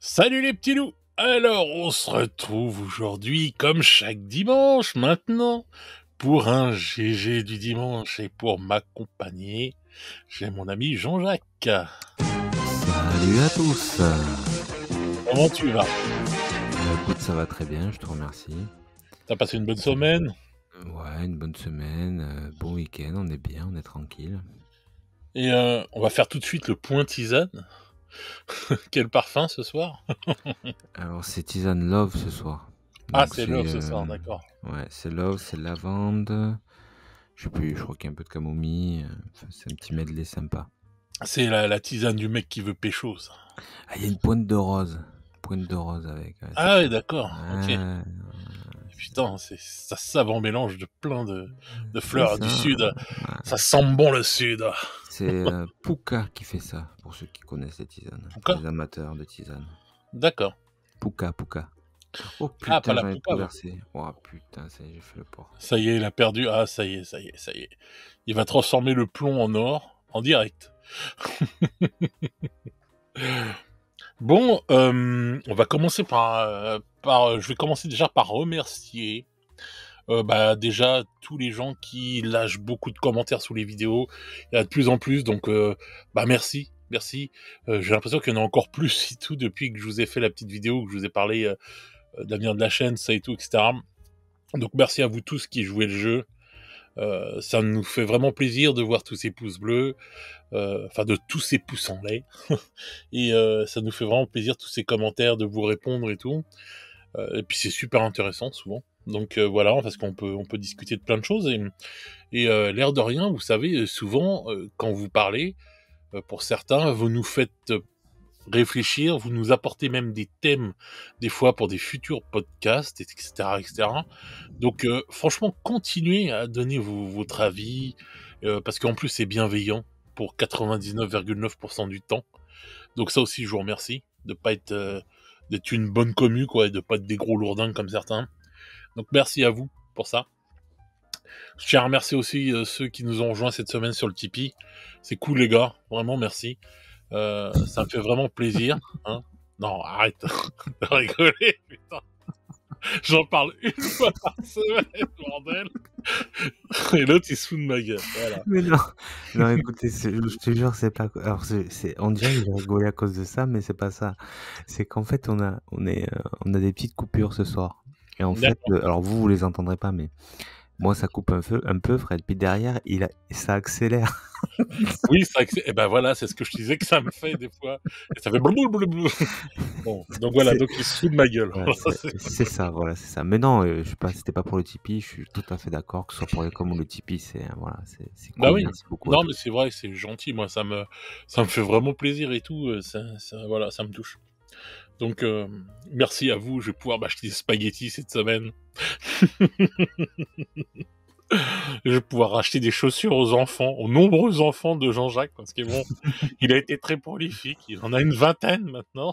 Salut les petits loups! Alors, on se retrouve aujourd'hui, comme chaque dimanche maintenant, pour un GG du dimanche. Et pour m'accompagner, j'ai mon ami Jean-Jacques. Salut à tous. Comment tu vas? Écoute, ça va très bien, je te remercie. T'as passé une bonne semaine? Ouais, une bonne semaine, bon week-end, on est bien, on est tranquille. Et on va faire tout de suite le point tisane. Quel parfum ce soir? Alors, c'est tisane Love ce soir. Ah, Donc c'est c'est Love ce soir, d'accord. ouais, c'est Love, c'est lavande. Je sais plus, je crois qu'il y a un peu de camomille. Enfin, c'est un petit medley sympa. C'est la tisane du mec qui veut pécho, ça. Ah, il y a une pointe de rose. Pointe de rose avec. Ouais, c'est Ah oui, cool. d'accord, ok. Ouais, c'est Putain, c'est ça savant mélange de plein de c'est fleurs du ça. sud. Ouais. Ça sent bon le sud. C'est Pouka qui fait ça, pour ceux qui connaissent les tisanes, Pouka? les amateurs de tisanes. D'accord. Pouka, Pouka. Oh Ah, pas putain, la j'en ai tout poucave. versé. Oh putain, ça y est, j'ai fait le porc. Ça y est, il a perdu. Ah, ça y est, ça y est, ça y est. Il va transformer le plomb en or en direct. Bon, on va commencer je vais commencer déjà par remercier, déjà tous les gens qui lâchent beaucoup de commentaires sous les vidéos. Il y en a de plus en plus, donc merci, merci. J'ai l'impression qu'il y en a encore plus et tout depuis que je vous ai fait la petite vidéo, que je vous ai parlé de l'avenir de la chaîne, ça et tout, etc. Donc merci à vous tous qui jouez le jeu. Ça nous fait vraiment plaisir de voir tous ces pouces bleus, de tous ces pouces en lait. Et ça nous fait vraiment plaisir tous ces commentaires, de vous répondre et tout. Et puis c'est super intéressant souvent. Donc voilà, parce qu'on peut discuter de plein de choses. Et l'air de rien, vous savez, souvent, quand vous parlez, pour certains, vous nous faites réfléchir, vous nous apportez même des thèmes, des fois pour des futurs podcasts, etc., etc. Donc franchement, continuez à donner votre avis, parce qu'en plus c'est bienveillant pour 99,9% du temps. Donc ça aussi, je vous remercie de pas être d'être une bonne commu, quoi, et de pas être des gros lourdins comme certains. Donc merci à vous pour ça. Je tiens à remercier aussi ceux qui nous ont rejoints cette semaine sur le Tipeee. C'est cool les gars, vraiment merci. Ça me fait vraiment plaisir. Hein. Non, arrête de rigoler, putain. J'en parle une fois par semaine, bordel. Et l'autre, il se fout de ma gueule. Voilà. Mais non, non, écoutez, je te jure, c'est pas. Alors, on dirait que j'ai rigolé à cause de ça, mais c'est pas ça. C'est qu'en fait, on a des petites coupures ce soir. Et en fait, D'accord. alors vous les entendrez pas, mais moi, ça coupe un peu, Fred. Puis derrière, ça accélère. Oui, c'est vrai que et ben voilà, c'est ce que je disais que ça me fait des fois. Et ça fait blablabla. Bon, donc voilà, C'est donc il se fout de ma gueule. ouais, c'est ça, voilà, c'est ça. Mais non, je suis pas, c'était pas pour le Tipeee. Je suis tout à fait d'accord, que ce soit pour les coms ou le Tipeee, voilà, c'est Bah cool. oui. Merci beaucoup à Non, mais tous. c'est vrai, c'est gentil. Moi, ça me fait vraiment plaisir et tout. Voilà, ça me touche. Donc, merci à vous. Je vais pouvoir m'acheter des spaghettis cette semaine. Je vais pouvoir acheter des chaussures aux enfants, aux nombreux enfants de Jean-Jacques, parce que bon, il a été très prolifique. Il en a une vingtaine maintenant.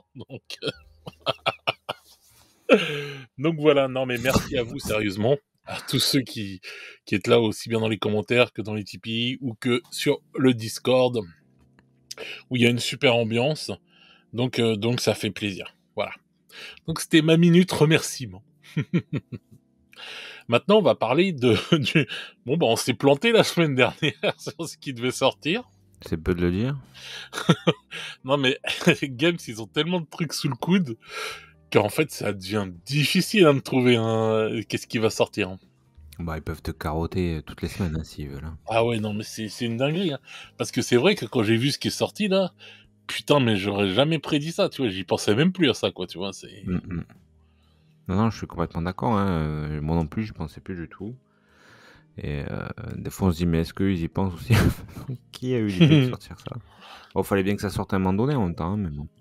Donc voilà. Non, mais merci à vous, sérieusement. À tous ceux qui êtes là aussi bien dans les commentaires que dans les Tipeee ou que sur le Discord où il y a une super ambiance. Donc ça fait plaisir. Voilà. Donc c'était ma minute remerciement. Maintenant, on va parler du... Bon, on s'est planté la semaine dernière sur ce qui devait sortir. C'est peu de le dire. Non, mais les games, ils ont tellement de trucs sous le coude qu'en fait, ça devient difficile de trouver qu'est-ce qui va sortir. Hein. Bah, ils peuvent te carotter toutes les semaines, hein, s'ils veulent. Hein. Ah ouais, non, mais c'est une dinguerie. Hein. Parce que c'est vrai que quand j'ai vu ce qui est sorti, là, putain, mais j'aurais jamais prédit ça, tu vois. J'y pensais même plus à ça, quoi, tu vois. Non, non, je suis complètement d'accord. Hein. Moi non plus, je pensais plus du tout. Et des fois, on se dit, mais est-ce qu'ils y pensent aussi? Qui a eu l'idée de sortir ça? Bon, fallait bien que ça sorte à un moment donné en même temps, hein, mais bon.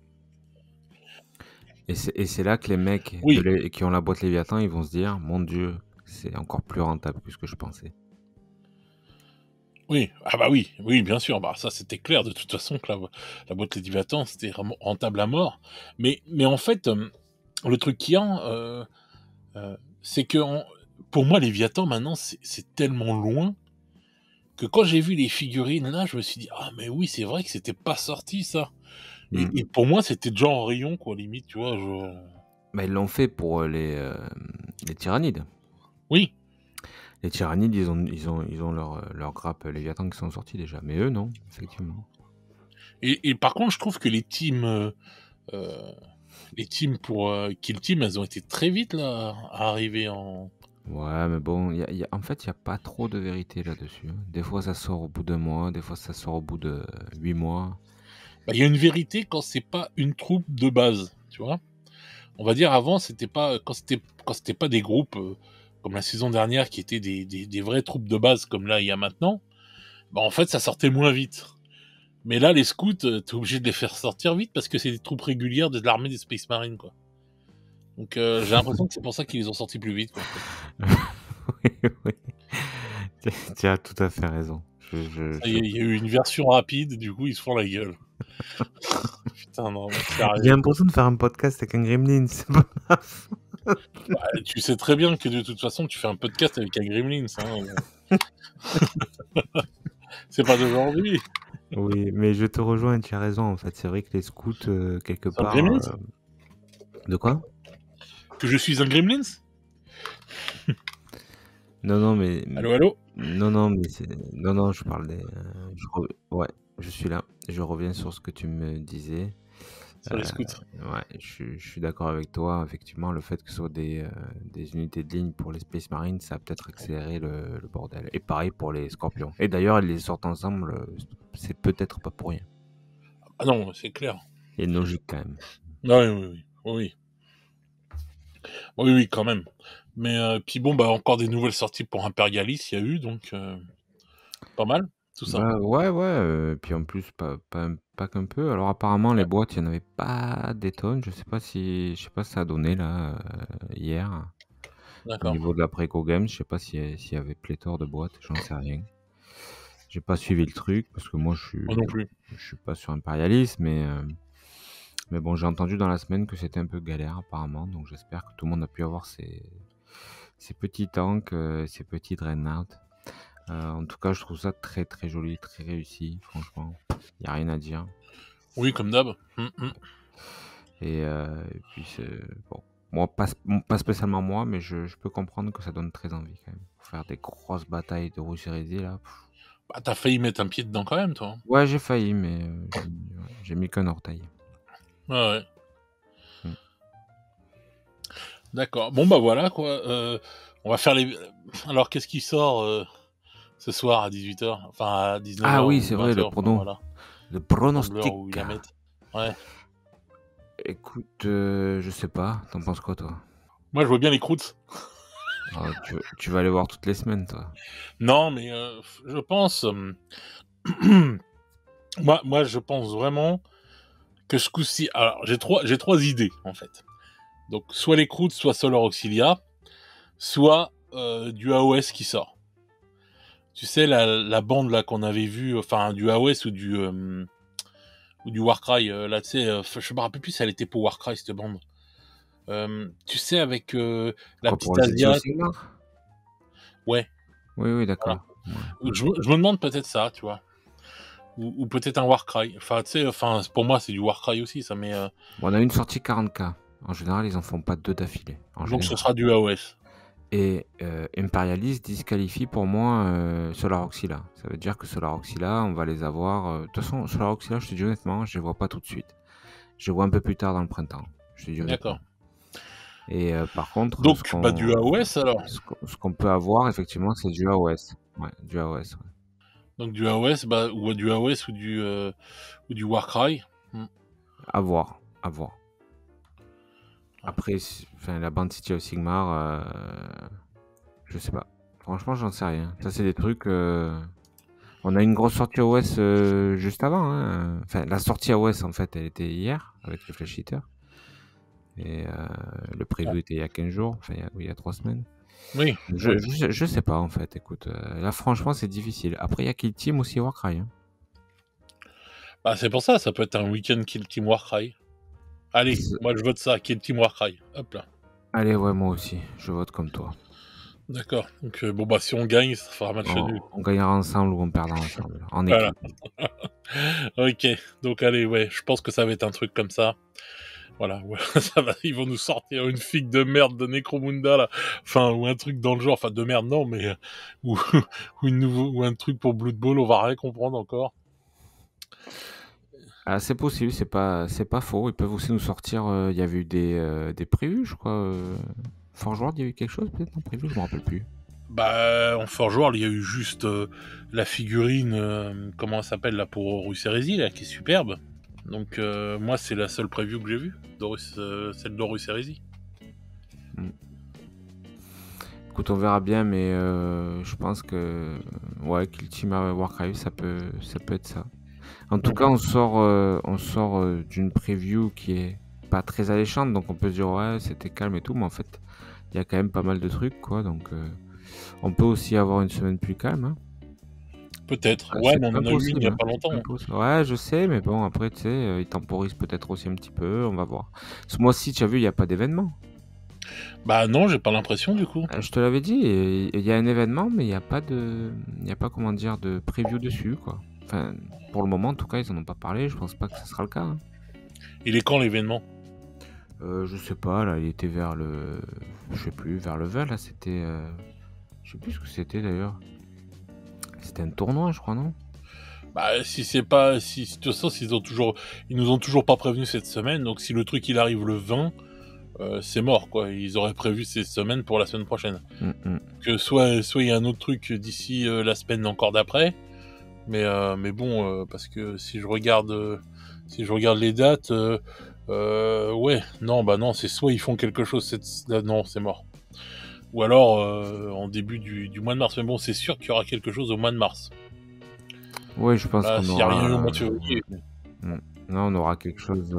Et c'est là que les mecs Oui, qui ont la boîte Léviathan, ils vont se dire, mon Dieu, c'est encore plus rentable que ce que je pensais. oui, ah bah oui, bien sûr. Bah ça, c'était clair de toute façon que la boîte Léviathan, c'était vraiment rentable à mort. Mais en fait, le truc qu'il y a, c'est que pour moi, Léviathan, maintenant, c'est tellement loin que quand j'ai vu les figurines là, je me suis dit ah mais oui, c'est vrai que c'était pas sorti ça. Et pour moi, c'était déjà en rayon, quoi, limite, tu vois. Bah, ils l'ont fait pour les tyrannides. Oui. Les tyrannides, ils ont leur grappe Léviathan qui sont sortis déjà. Mais eux, non, effectivement. Et par contre, je trouve que les teams pour Kill Team, elles ont été très vite là à arriver en. Ouais, mais bon, en fait, il n'y a pas trop de vérité là-dessus, hein. Des fois, ça sort au bout d'1 mois, des fois, ça sort au bout de 8 mois. Bah, il y a une vérité quand c'est pas une troupe de base, tu vois. On va dire avant, c'était pas quand c'était pas des groupes comme la saison dernière qui étaient des vraies troupes de base comme là il y a maintenant. Bah en fait, ça sortait moins vite. Mais là, les scouts, t'es obligé de les faire sortir vite parce que c'est des troupes régulières de l'armée des Space Marines, quoi. Donc j'ai l'impression que c'est pour ça qu'ils les ont sortis plus vite, quoi. Oui, oui. Tu as tout à fait raison. Ça y est, il y a eu une version rapide, du coup ils se font la gueule. Putain, non, mais sérieux. J'ai l'impression de faire un podcast avec un gremlin, c'est pas grave. Bah, tu sais très bien que de toute façon, tu fais un podcast avec un Gremlins. Hein. C'est pas d'aujourd'hui. Oui, mais je te rejoins, tu as raison. En fait, c'est vrai que les scouts, quelque C'est un part. Gremlins De quoi? Que je suis un Gremlins Non, non, mais. Allô, allô Non, non, mais c'est. Non, non, je parle des. Ouais, je suis là. Je reviens sur ce que tu me disais. Sur les scouts. Ouais, je suis d'accord avec toi. Effectivement, le fait que ce soit des unités de ligne pour les Space Marines, ça a peut-être accéléré le bordel. Et pareil pour les Scorpions. Et d'ailleurs, ils les sortent ensemble, c'est peut-être pas pour rien. Ah non, c'est clair. Il y a une logique quand même. Ah oui. Oui, quand même. Mais puis bon, bah encore des nouvelles sorties pour Imperialis, il y a eu, donc pas mal, tout ça. Bah, ouais, puis en plus, pas qu'un peu. Alors apparemment, les boîtes, il n'y en avait pas des tonnes. Je sais pas si ça a donné là, hier. Au D'accord. niveau de la Préco Games, je sais pas s'il y avait pléthore de boîtes, j'en sais rien. J'ai pas suivi le truc parce que moi Moi non plus. je suis pas sur Imperialis, mais bon, j'ai entendu dans la semaine que c'était un peu galère apparemment, donc j'espère que tout le monde a pu avoir ses petits tanks, ses petits Dreadnought. En tout cas, je trouve ça très très joli, très réussi, franchement. Il n'y a rien à dire. Oui, comme d'hab. Et puis, bon, moi, pas spécialement moi, mais je peux comprendre que ça donne très envie quand même. Pour faire des grosses batailles de rouges hérésies, là. Bah, t'as failli mettre un pied dedans quand même, toi. Ouais, j'ai failli, mais j'ai mis qu'un orteil. Ouais. D'accord. Bon, bah voilà, quoi. On va faire les. Alors, qu'est-ce qui sort ce soir à 18h? Enfin, à 19h. Ah oui, ou c'est vrai, 20h, enfin, voilà. le Tumblr pronostic. où ils la mettent. Ouais. Écoute, je sais pas, t'en penses quoi, toi? Moi, je vois bien les croûtes. Ah, tu vas aller voir toutes les semaines, toi. Non, mais je pense. moi, je pense vraiment que ce coup-ci. Alors, j'ai trois idées, en fait. Donc, soit les croûtes, soit Solar Auxilia, soit du AOS qui sort. Tu sais, la bande là qu'on avait vue, enfin, du AOS ou du Warcry, là, tu sais, je me rappelle plus si elle était pour Warcry, cette bande. Tu sais, avec la Quoi, petite pour le Asia. Sigmar? Ouais. Oui, d'accord. Voilà. Ouais. Je me demande peut-être ça, tu vois. Ou peut-être un Warcry. Enfin, tu sais, pour moi, c'est du Warcry aussi, ça, mais... Bon, on a une sortie 40K. En général, ils en font pas 2 d'affilée. Donc, ce sera du AOS. Et Imperialis disqualifie pour moi Solar Auxilia. Ça veut dire que Solar Auxilia, on va les avoir... De toute façon, Solar Auxilia, je te dis honnêtement, je les vois pas tout de suite. Je les vois un peu plus tard dans le printemps. Je te dis honnêtement. D'accord. Et par contre... Donc, du AOS, alors. Ce qu'on peut avoir, effectivement, c'est du AOS. Ouais, du AOS, ouais. Donc, du AOS, ou du AOS ou du Warcry. À voir. Après, la bande City of Sigmar, je sais pas. Franchement, j'en sais rien. Ça, c'est des trucs... On a une grosse sortie AOS juste avant. Hein. Enfin, la sortie AOS, en fait, elle était hier, avec les Flash Hitters. Et le preview était il y a 15 jours, enfin, il y a 3 semaines. Oui. Je sais pas, en fait. Écoute, là, franchement, c'est difficile. Après, il y a Kill Team aussi, Warcry. Hein. Bah, c'est pour ça peut être un week-end Kill Team Warcry. Allez, moi, je vote ça, Kill Team Warcry. Hop là. Allez, ouais, moi aussi. Je vote comme toi. D'accord. Donc, bon, bah, si on gagne, ça fera match nul. On gagnera ensemble ou on perdra ensemble. En équipe. Voilà. Ok, donc allez, ouais, je pense que ça va être un truc comme ça. Voilà, ouais, ça va, ils vont nous sortir une figue de merde de Necromunda là, enfin ou un truc dans le genre, enfin de merde non, mais ou ou un truc pour Blood Bowl, on va rien comprendre encore. Ah, c'est possible, c'est pas faux. Ils peuvent aussi nous sortir. Il y avait eu des prévus, je crois. Forge World, il y a eu quelque chose peut-être en prévu, je me rappelle plus. Bah en Forge World, il y a eu juste la figurine, comment elle s'appelle là pour Horus Heresy là, qui est superbe. Donc moi c'est la seule preview que j'ai vue, celle d'Horus Heresy. Écoute, on verra bien, mais je pense que ouais, Kill Team Warcraft, ça peut être ça. En tout cas, on sort d'une preview qui est pas très alléchante, donc on peut se dire ouais, c'était calme et tout, mais en fait, il y a quand même pas mal de trucs, quoi. Donc, on peut aussi avoir une semaine plus calme. Hein. Peut-être, ouais, C'est mais on pas en a eu une il y impossible. a Hein. pas C'est pas longtemps. impossible. Ouais, je sais, mais bon, après, tu sais, ils temporisent peut-être aussi un petit peu. On va voir. Ce mois-ci, tu as vu, il n'y a pas d'événement. Bah non, j'ai pas l'impression du coup. Je te l'avais dit, il y a un événement, mais il y a pas comment dire de preview dessus, quoi. Enfin, pour le moment, en tout cas, ils en ont pas parlé. Je pense pas que ce sera le cas. Hein. Il est quand l'événement? Je sais pas, là, il était vers le, je sais plus, vers le Val, là, c'était, je sais plus ce que c'était d'ailleurs. C'était un tournoi, je crois, non? Bah si c'est pas, si de toute façon ils nous ont toujours pas prévenu cette semaine, donc si le truc il arrive le 20, c'est mort quoi. Ils auraient prévu cette semaine pour la semaine prochaine. Que soit il y a un autre truc d'ici la semaine encore d'après, mais bon parce que si je regarde les dates, ouais non bah non c'est soit ils font quelque chose non c'est mort. Ou alors en début du mois de mars. Mais bon, c'est sûr qu'il y aura quelque chose au mois de mars. Oui, je pense Là, qu'on s'il n'y a rien eu au aura. mois de février. Non, on aura quelque chose.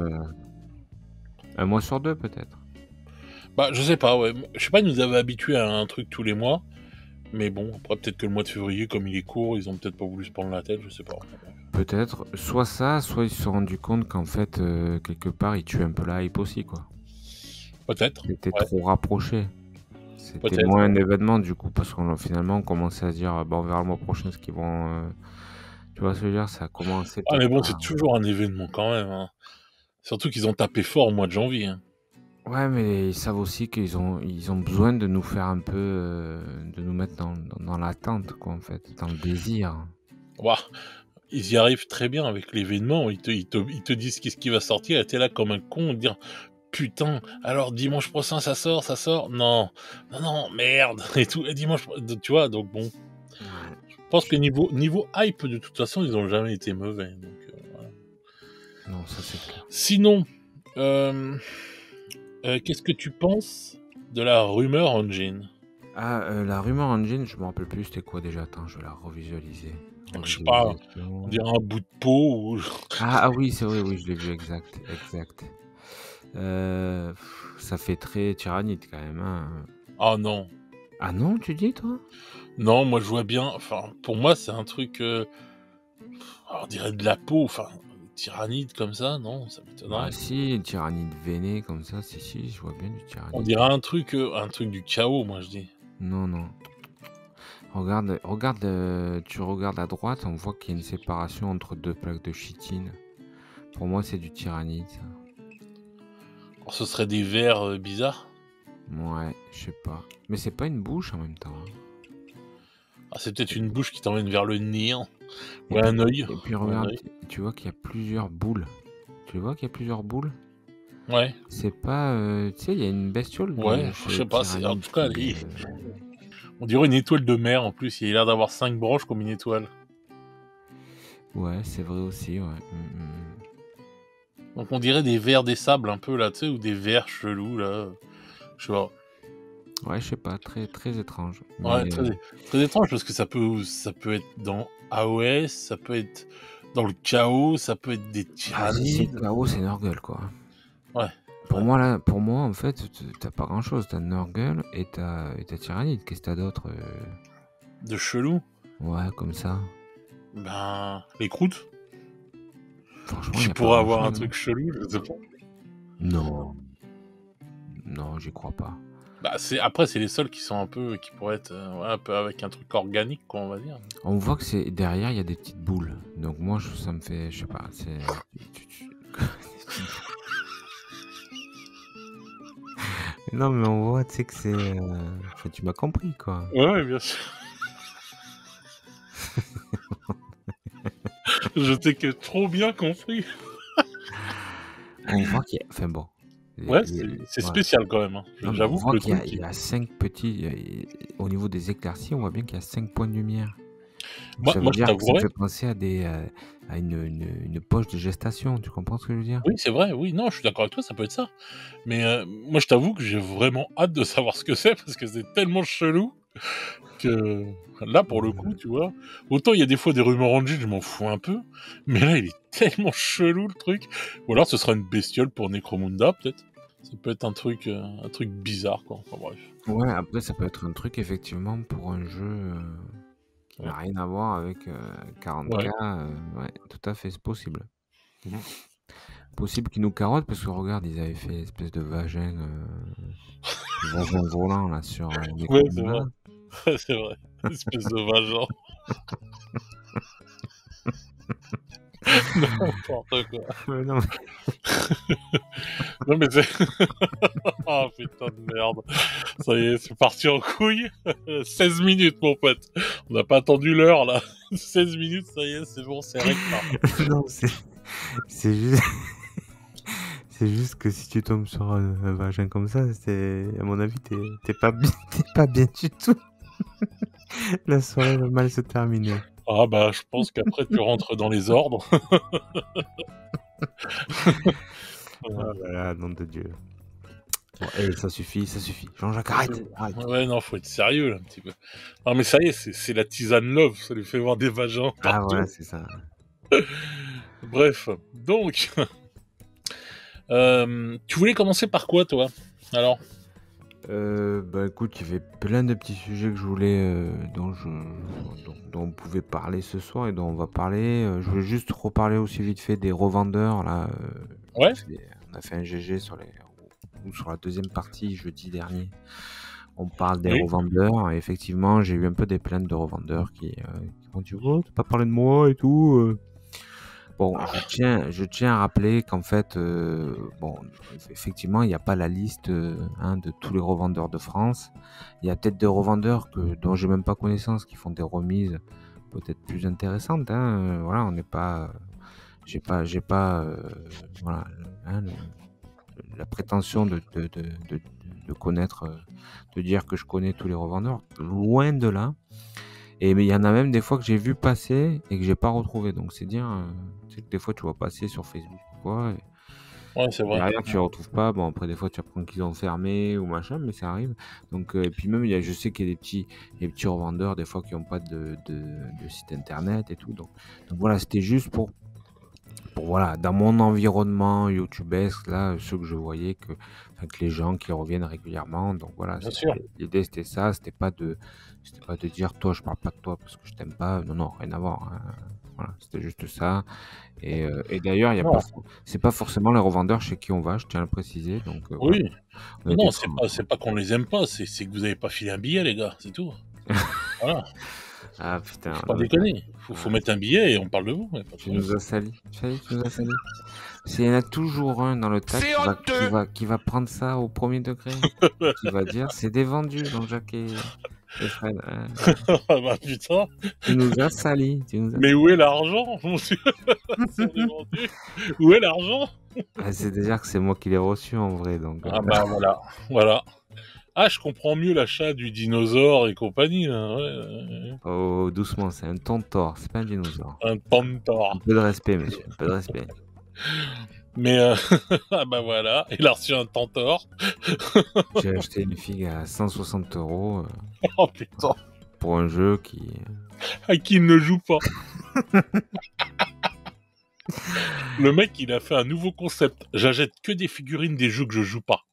Un mois sur deux, peut-être. Bah, je sais pas, ouais. Je sais pas, ils nous avaient habitués à un truc tous les mois. Mais bon, après, peut-être que le mois de février, comme il est court, ils ont peut-être pas voulu se prendre la tête, je sais pas. Peut-être. Soit ça, soit ils se sont rendus compte qu'en fait, quelque part, ils tuent un peu la hype aussi, quoi. Peut-être. C'était Ouais, trop rapproché. C'était peut-être. moins un événement, du coup, parce qu'on finalement, on commençait à se dire, bah, on verra le mois prochain ce qu'ils vont. Tu vois ce que je veux dire? Ça a commencé Ah, mais peut-être bon, c'est à. toujours un événement quand même. Hein. Surtout qu'ils ont tapé fort au mois de janvier. Hein. Ouais, mais ils savent aussi ils ont besoin de nous faire un peu, de nous mettre dans l'attente, quoi, en fait, dans le désir. Ouah, ils y arrivent très bien avec l'événement. Ils te disent qu'est-ce qui va sortir. Et t'es là comme un con, dire putain, alors dimanche prochain ça sort. Non, non, non, merde. Et tout, et dimanche, tu vois, donc bon. Ouais. Je pense que niveau hype, de toute façon, ils ont jamais été mauvais. Donc, voilà. Non, ça c'est clair. Sinon, qu'est-ce que tu penses de la rumeur engine? Ah, la rumeur engine, je me rappelle plus c'était quoi déjà. Attends, je vais la revisualiser. Je sais pas, on Revisualisation. dirait un bout de peau ou... Ah oui, c'est vrai, oui, je l'ai vu, exact. Ça fait très tyrannide quand même, hein. Ah non. Ah non, tu dis, toi? Non, moi je vois bien, enfin, pour moi c'est un truc, on dirait de la peau, enfin, tyrannide comme ça, non, ça Bah m'étonnerait. si, une tyrannide veinée comme ça, si, je vois bien du On tyrannide. dirait un truc du chaos, moi je dis. Non, non. Regarde, tu regardes à droite, on voit qu'il y a une séparation entre deux plaques de chitine. Pour moi, c'est du tyrannide, ça. Alors, ce serait des vers bizarres. Ouais, je sais pas. Mais c'est pas une bouche en même temps. Hein. Ah, c'est peut-être une bouche qui t'emmène vers le néant. Et Ouais, puis, un œil. et puis Un regarde, œil. tu vois qu'il y a plusieurs boules. Tu vois qu'il y a plusieurs boules? Ouais, C'est pas, tu sais, il y a une bestiole ouais, je chez les sais pas, c'est en tyrannides tout cas, qui. on dirait une étoile de mer en plus, il a l'air d'avoir 5 branches comme une étoile. Ouais, c'est vrai aussi, ouais. Donc on dirait des vers des sables un peu là, tu sais, ou des vers chelous là. Je sais pas. Ouais, je sais pas, très, très étrange. Ouais, Mais très étrange parce que ça peut être dans AOS, ça peut être dans le chaos, ça peut être des ah, si tyrannides. KO, c'est Nurgle, quoi. Ouais, Pour ouais. moi, là, en fait, t'as pas grand-chose. T'as Nurgle et t'as Tyrannide. Qu'est-ce que t'as d'autre De chelou. Ouais, comme ça. Ben, les croûtes. Franchement, il Qui y a pas pourrait avoir un grand-chose. Hein. truc chelou, je sais pas. Non. Non, j'y crois pas. Bah, après, c'est les seuls qui sont un peu, qui pourraient être ouais, un peu avec un truc organique, quoi, on va dire. On voit que c'est derrière, il y a des petites boules. Donc moi, ça me fait, je sais pas, c'est. Non, mais on voit, tu sais que c'est. Enfin, tu m'as compris, quoi. Ouais, bien sûr. Je t'ai que trop bien compris. On voit qu'il y a. Enfin bon. Ouais, c'est voilà. spécial quand même. Hein. Non, J'avoue on que voit le qu'il truc. y a 5 petits. Au niveau des éclaircies, on voit bien qu'il y a 5 points de lumière. Donc Moi, ça veut moi, je dire que ça me t'avouerais. fait penser à une poche de gestation. Tu comprends ce que je veux dire? Oui, c'est vrai. Oui, non, je suis d'accord avec toi. Ça peut être ça. Mais moi, je t'avoue que j'ai vraiment hâte de savoir ce que c'est parce que c'est tellement chelou que là, pour le coup, tu vois, autant il y a des fois des rumeurs en je m'en fous un peu, mais là, il est tellement chelou le truc. Ou alors, ce sera une bestiole pour Necromunda, peut-être. Ça peut être un truc bizarre, quoi. Enfin bref. Ouais, après, ça peut être un truc, effectivement, pour un jeu qui n'a Ouais. rien à voir avec 40K. Ouais. Ouais, tout à fait, c'est possible. Possible qu'ils nous carottent, parce que regarde, ils avaient fait l'espèce de vagin volant là sur Ouais, c'est Necromunda. vrai. C'est vrai. Espèce de vagin. N'importe quoi. Ouais, non, Non, mais c'est. Ah putain de merde. Ça y est, c'est parti en couille. 16 minutes, mon pote. On n'a pas attendu l'heure, là. 16 minutes, ça y est, c'est bon, c'est réglé. non, c'est juste. C'est juste que si tu tombes sur un vagin comme ça, à mon avis, t'es pas bien du tout. La soirée va mal se terminer. Ah bah, je pense qu'après, tu rentres dans les ordres. Ah là là, nom de Dieu. Bon, ça suffit. Jean-Jacques, arrête. Ouais, non, faut être sérieux, là, un petit peu. Non, mais ça y est, c'est la tisane love. Ça lui fait voir des vagins Ah partout. voilà, c'est ça. Bref, donc... tu voulais commencer par quoi, toi? Alors? Bah écoute, il y avait plein de petits sujets que je voulais, dont on pouvait parler ce soir et dont on va parler. Je voulais juste reparler aussi vite fait des revendeurs là. Ouais. On a fait un GG sur la deuxième partie jeudi dernier. On parle des Oui. revendeurs. Et effectivement, j'ai eu un peu des plaintes de revendeurs qui m'ont dit oh, t'as pas parlé de moi et tout. Bon, je tiens à rappeler qu'en fait, bon, effectivement, il n'y a pas la liste de tous les revendeurs de France. Il y a peut-être des revendeurs dont j'ai même pas connaissance qui font des remises peut-être plus intéressantes. Voilà, on n'est pas, j'ai pas, voilà, la prétention de connaître, de dire que je connais tous les revendeurs. Loin de là. Mais il y en a même des fois que j'ai vu passer et que j'ai pas retrouvé. Donc c'est dire, tu sais que des fois tu vois passer sur Facebook ou quoi. Ouais, c'est vrai. Derrière tu les retrouves pas. Bon après des fois tu apprends qu'ils ont fermé ou machin, mais ça arrive. Donc et puis même je sais qu'il y a des petits revendeurs des fois qui ont pas de site internet et tout. Donc voilà, c'était juste pour voilà, dans mon environnement YouTubesque, là, ceux que je voyais que les gens qui reviennent régulièrement. Donc voilà, Bien sûr. l'idée c'était ça, c'était pas de dire toi je parle pas de toi parce que je t'aime pas. Non, rien à voir. Voilà, c'était juste ça. Et d'ailleurs, c'est pas forcément les revendeurs chez qui on va, je tiens à le préciser. Donc voilà. Oui. Non, c'est pas qu'on les aime pas, c'est que vous avez pas filé un billet, les gars, c'est tout. Voilà. Ah putain. Faut pas déconner. Faut mettre un billet et on parle de vous. Tu nous as sali. Tu nous as sali. Il y en a toujours un dans le tas qui va prendre ça au premier degré. Qui va dire c'est des vendus, Jean-Jacques et Fred. Bah putain. Tu nous as sali. Mais où est l'argent, monsieur? Où est l'argent? C'est déjà que c'est moi qui l'ai reçu en vrai. Donc, Ah bah voilà. Ah, je comprends mieux l'achat du dinosaure et compagnie. Là. Ouais. Oh, doucement, c'est un tontor, c'est pas un dinosaure. Un tontor. Un peu de respect, monsieur, un peu de respect. Mais ah bah voilà, il a reçu un tontor. J'ai acheté une figue à 160 €. Oh putain. Pour un jeu qui... À qui il ne joue pas. Le mec, il a fait un nouveau concept. J'achète que des figurines des jeux que je joue pas.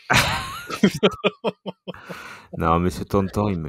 Non, mais ce tonton, il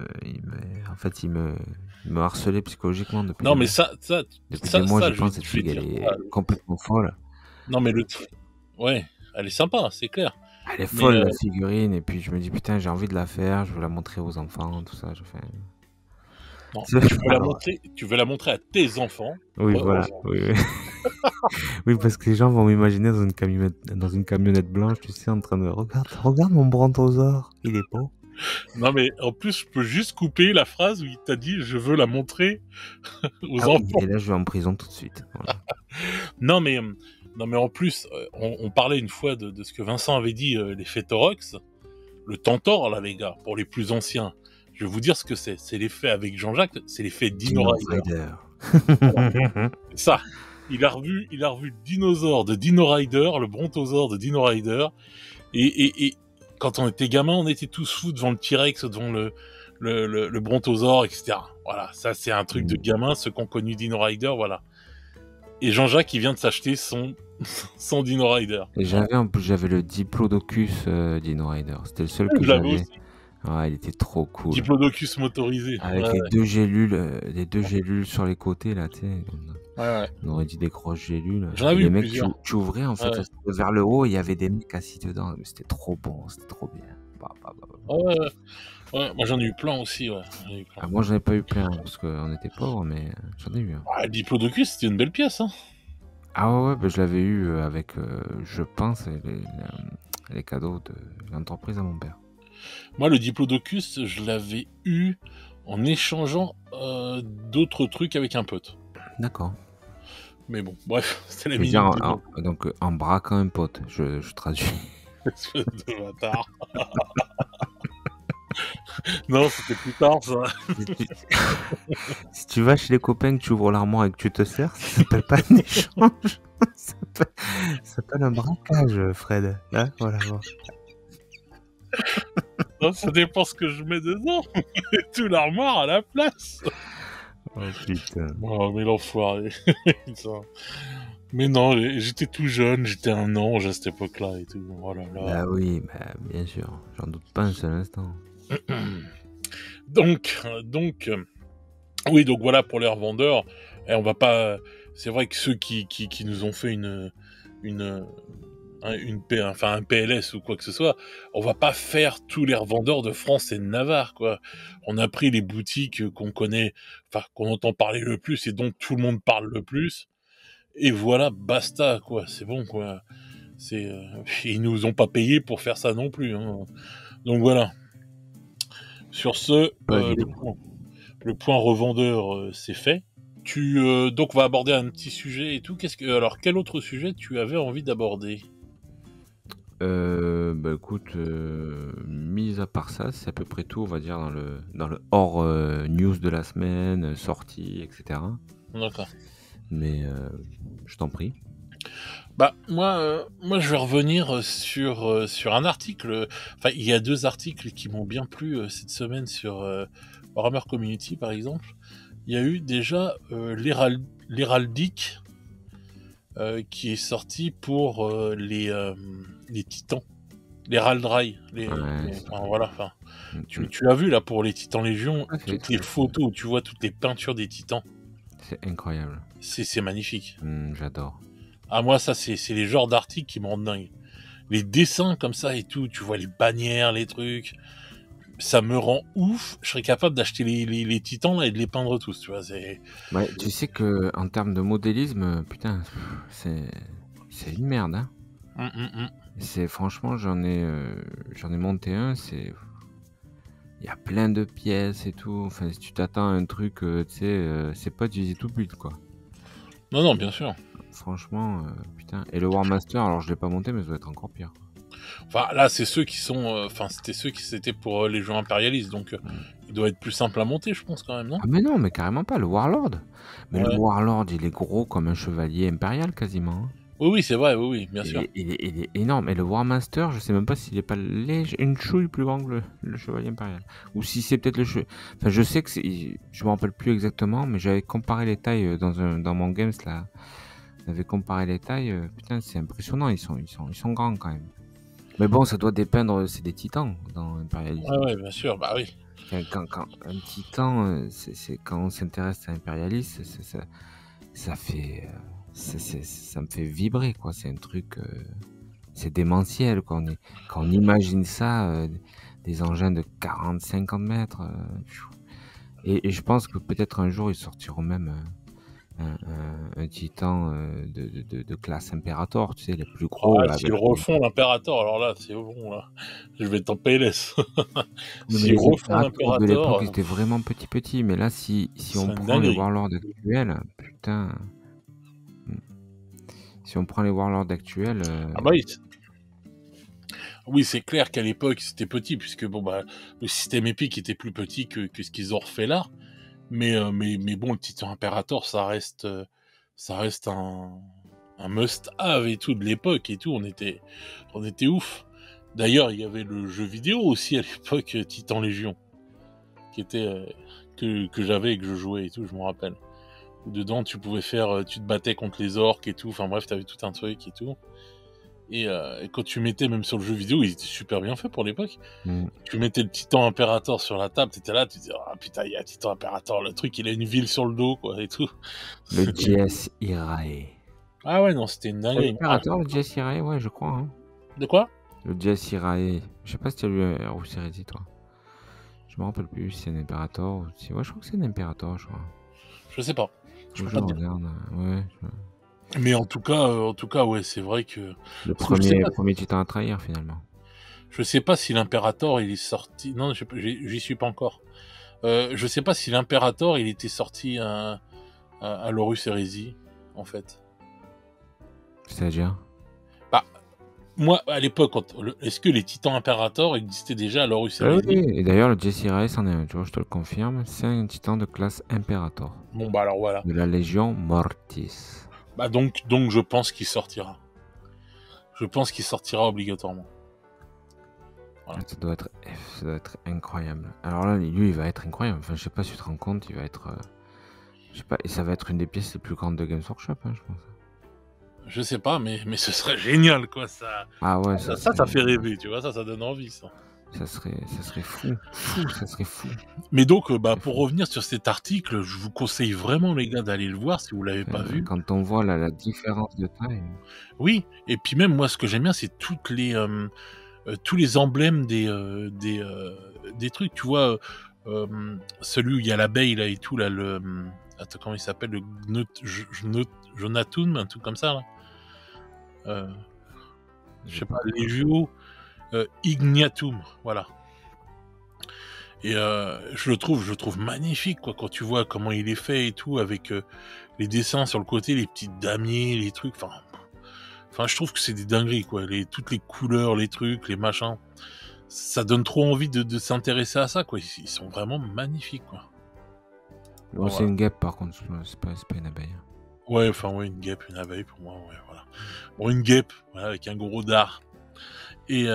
me harcelait psychologiquement depuis. Non, mais ça, depuis des mois, ça, je pense que cette fille, elle est complètement folle. Non, mais ouais, elle est sympa, c'est clair. Elle est Mais folle, la figurine, et puis je me dis, putain, j'ai envie de la faire, je veux la montrer aux enfants, tout ça. Je fais... non, C'est- Alors, tu veux la montrer à tes enfants. oui, voilà. Oui, oui. Oui, parce que les gens vont m'imaginer dans une camionnette blanche, tu sais, en train de regarde mon brontosaure, il est beau. Non, mais en plus, je peux juste couper la phrase où il t'a dit je veux la montrer aux Ah oui, enfants. et là, je vais en prison tout de suite. Voilà. Non, mais, non, mais en plus, on parlait une fois de ce que Vincent avait dit, l'effet Torox. Le Tantor, là, les gars, pour les plus anciens. Je vais vous dire ce que c'est. C'est l'effet avec Jean-Jacques, c'est l'effet Dino Dino Rider. Rider. Ça. Il a revu le dinosaure de Dino Rider, le brontosaure de Dino Rider. Et quand on était gamin, on était tous fous devant le T-Rex, devant le brontosaure, etc. Voilà. Ça, c'est un truc de gamin. Ceux qui ont connu Dino Rider, voilà. Et Jean-Jacques, il vient de s'acheter son Dino Rider. Et j'avais le Diplodocus Dino Rider. C'était le seul Je que l'avais j'avais. aussi. Ouais, il était trop cool. Diplodocus motorisé. Avec Ouais, les deux gélules sur les côtés, là, tu sais. ouais. On aurait dit des grosses gélules. J'en avais Et les eu mecs, plusieurs. tu ouvrais, en fait, Ouais. vers le haut, il y avait des mecs assis dedans. C'était trop bon, c'était trop bien. Ouais. Ouais, moi j'en ai eu plein aussi, ouais. J'en ai eu plein. Ah, moi, j'en ai pas eu plein, parce qu'on était pauvres, mais j'en ai eu. Hein. Ah, le Diplodocus, c'était une belle pièce, hein. Ah ouais, bah, je l'avais eu avec, je pense, les cadeaux de l'entreprise à mon père. Moi, le Diplodocus, je l'avais eu en échangeant d'autres trucs avec un pote. D'accord. Mais bon, bref, c'était la Je veux dire, minute. donc en braquant un pote, je traduis. Espèce de bâtard. Non, c'était plus tard, ça. Si tu vas chez les copains, que tu ouvres l'armoire et que tu te sers, ça s'appelle pas un échange. Ça s'appelle un braquage, Fred. Hein, voilà. Bon. Non, ça dépend ce que je mets dedans. Tout l'armoire à la place. Oh putain. Oh, mais l'enfoiré. Putain. Mais non, j'étais tout jeune, j'étais un ange à cette époque-là et tout. Oh là là. Bah oui, bah, bien sûr. J'en doute pas un seul instant. Donc, oui, donc voilà pour les revendeurs. Et on va pas. C'est vrai que ceux qui nous ont fait un PLS ou quoi que ce soit, on va pas faire tous les revendeurs de France et de Navarre, quoi. On a pris les boutiques qu'on connaît, enfin qu'on entend parler le plus et dont tout le monde parle le plus. Et voilà, basta, quoi. C'est bon, quoi. Ils nous ont pas payé pour faire ça non plus. Hein. Donc voilà. Sur ce, le point revendeur, c'est fait. Donc on va aborder un petit sujet et tout. Alors quel autre sujet tu avais envie d'aborder? Bah écoute, mis à part ça, c'est à peu près tout, on va dire, dans le hors news de la semaine, sorties, etc. D'accord. Mais je t'en prie. Bah moi je vais revenir sur un article. Enfin, il y a 2 articles qui m'ont bien plu cette semaine sur Warhammer Community par exemple. Il y a eu déjà l'héraldique qui est sorti pour les titans, les Raldrai, voilà. Enfin, tu l'as vu là pour les Titans Légion, toutes les photos où tu vois toutes les peintures des titans. C'est incroyable. C'est magnifique. J'adore. Ah moi ça c'est les genres d'articles qui me rendent dingue. Les dessins comme ça et tout, tu vois les bannières, les trucs, ça me rend ouf. Je serais capable d'acheter les titans là et de les peindre tous, tu vois. Ouais, tu sais que en termes de modélisme, putain, c'est une merde, hein. C'est franchement, j'en ai monté un, il y a plein de pièces et tout. Enfin, si tu t'attends à un truc, tu sais, c'est pas du Easy to Build, quoi. Non, bien sûr. Franchement, putain. Et le War Master, alors je l'ai pas monté, mais ça doit être encore pire. Enfin, là, c'est ceux qui sont. C'était pour les joueurs impérialistes, donc il doit être plus simple à monter, je pense, quand même, non? Ah, mais non, mais carrément pas, le Warlord. Mais Ouais. le Warlord, il est gros comme un chevalier impérial, quasiment. Hein. Oui, c'est vrai, oui, bien sûr. Il est énorme. Et le War Master, je sais même pas s'il est pas une chouille plus grand que le chevalier impérial. Ou si c'est peut-être Enfin, je sais que je me rappelle plus exactement, mais j'avais comparé les tailles dans mon games là. J'avais comparé les tailles. Putain, c'est impressionnant. Ils sont grands quand même. Mais bon, ça doit dépendre. C'est des titans dans Imperialism. Ouais, bien sûr, bah oui. Quand un titan, c'est quand on s'intéresse à Imperialist, ça fait, ça me fait vibrer quoi. C'est un truc c'est démentiel quand on imagine ça, des engins de 40-50 mètres. Et je pense que peut-être un jour ils sortiront même un Titan de classe Imperator, tu sais, les plus gros Ah, là, s'ils avec. refont l'Imperator, alors là, c'est bon, là. Je vais être en PLS. Non, mais S'ils les refont Imperators de l'époque, ils l'Imperator, étaient vraiment petits, mais là, si ce on serait une prend les dinguerie. Warlords actuels, putain, si on prend les Warlords actuels, Ah bah oui, oui, c'est clair qu'à l'époque, c'était petit, puisque bon, bah, le système épique était plus petit que ce qu'ils ont refait là. Mais bon, le Titan Imperator, ça reste un must-have et tout de l'époque et tout. On était ouf. D'ailleurs, il y avait le jeu vidéo aussi à l'époque, Titan Légion, qui était, que j'avais et que je jouais et tout, je me rappelle. Dedans, tu pouvais faire, tu te battais contre les orques et tout. Enfin bref, t'avais tout un truc et tout. Et quand tu mettais même sur le jeu vidéo, il était super bien fait pour l'époque. hmm, Tu mettais le Titan Imperator sur la table, t'étais là, tu disais, ah putain, il y a Titan Imperator, le truc, il a une ville sur le dos, quoi, et tout. le Dies Irae. Ah ouais, non, c'était une C'est dinguerie. Ah, l'Imperator, le Dies Irae, ouais, je crois. Hein. de quoi? Le Dies Irae. Je sais pas si tu as lu Horus Heresy, toi. Je me rappelle plus si c'est un Imperator ou si. Ouais, je crois que c'est un Imperator, je crois. Je sais pas. Je Faut peux que je pas te dire. regarde. Ouais. Mais en tout cas, ouais, c'est vrai que. Le Parce que premier Titan à trahir, finalement. je sais pas si l'Imperator, il est sorti. Non, j'y suis pas encore. Je sais pas si l'Imperator, il était sorti à l'Horus Heresy, en fait. C'est-à-dire? Bah, moi, à l'époque, est-ce que les Titans Imperator existaient déjà à l'Horus Oui, Heresy? et d'ailleurs, le Dies Irae, c'en est un, tu vois, je te le confirme. C'est un Titan de classe Imperator. Bon, bah alors voilà. De la Légion Mortis. Bah donc je pense qu'il sortira. Je pense qu'il sortira obligatoirement. Voilà. Ça doit être incroyable. Alors là, lui, il va être incroyable. Enfin, je sais pas si tu te rends compte, il va être. Je sais pas, et ça va être une des pièces les plus grandes de Games Workshop, hein, je pense. Je sais pas, mais ce serait génial, quoi. Ah ouais, Ça fait rêver, tu vois, ça donne envie, ça. ça serait fou. Ça serait fou. Mais donc, bah, pour revenir sur cet article, je vous conseille vraiment, les gars, d'aller le voir si vous l'avez pas vu. Quand on voit la différence de taille. Oui, et puis même, moi, ce que j'aime bien, c'est tous les emblèmes des trucs, tu vois. Celui où il y a l'abeille, là, et tout, là, attends, comment il s'appelle, le Jonathun, un truc comme ça, là. Je sais pas, Legio Igniatum, voilà. Et je le trouve magnifique, quoi, quand tu vois comment il est fait et tout, avec les dessins sur le côté, les petits damiers, les trucs, enfin, je trouve que c'est des dingueries, quoi, toutes les couleurs, les trucs, les machins, ça donne trop envie de s'intéresser à ça, quoi, ils sont vraiment magnifiques, quoi. Bon, c'est une guêpe, par contre, c'est pas une abeille. Ouais, enfin, ouais, une guêpe, une abeille, pour moi, ouais, voilà. Bon, une guêpe, voilà, avec un gros dard. Et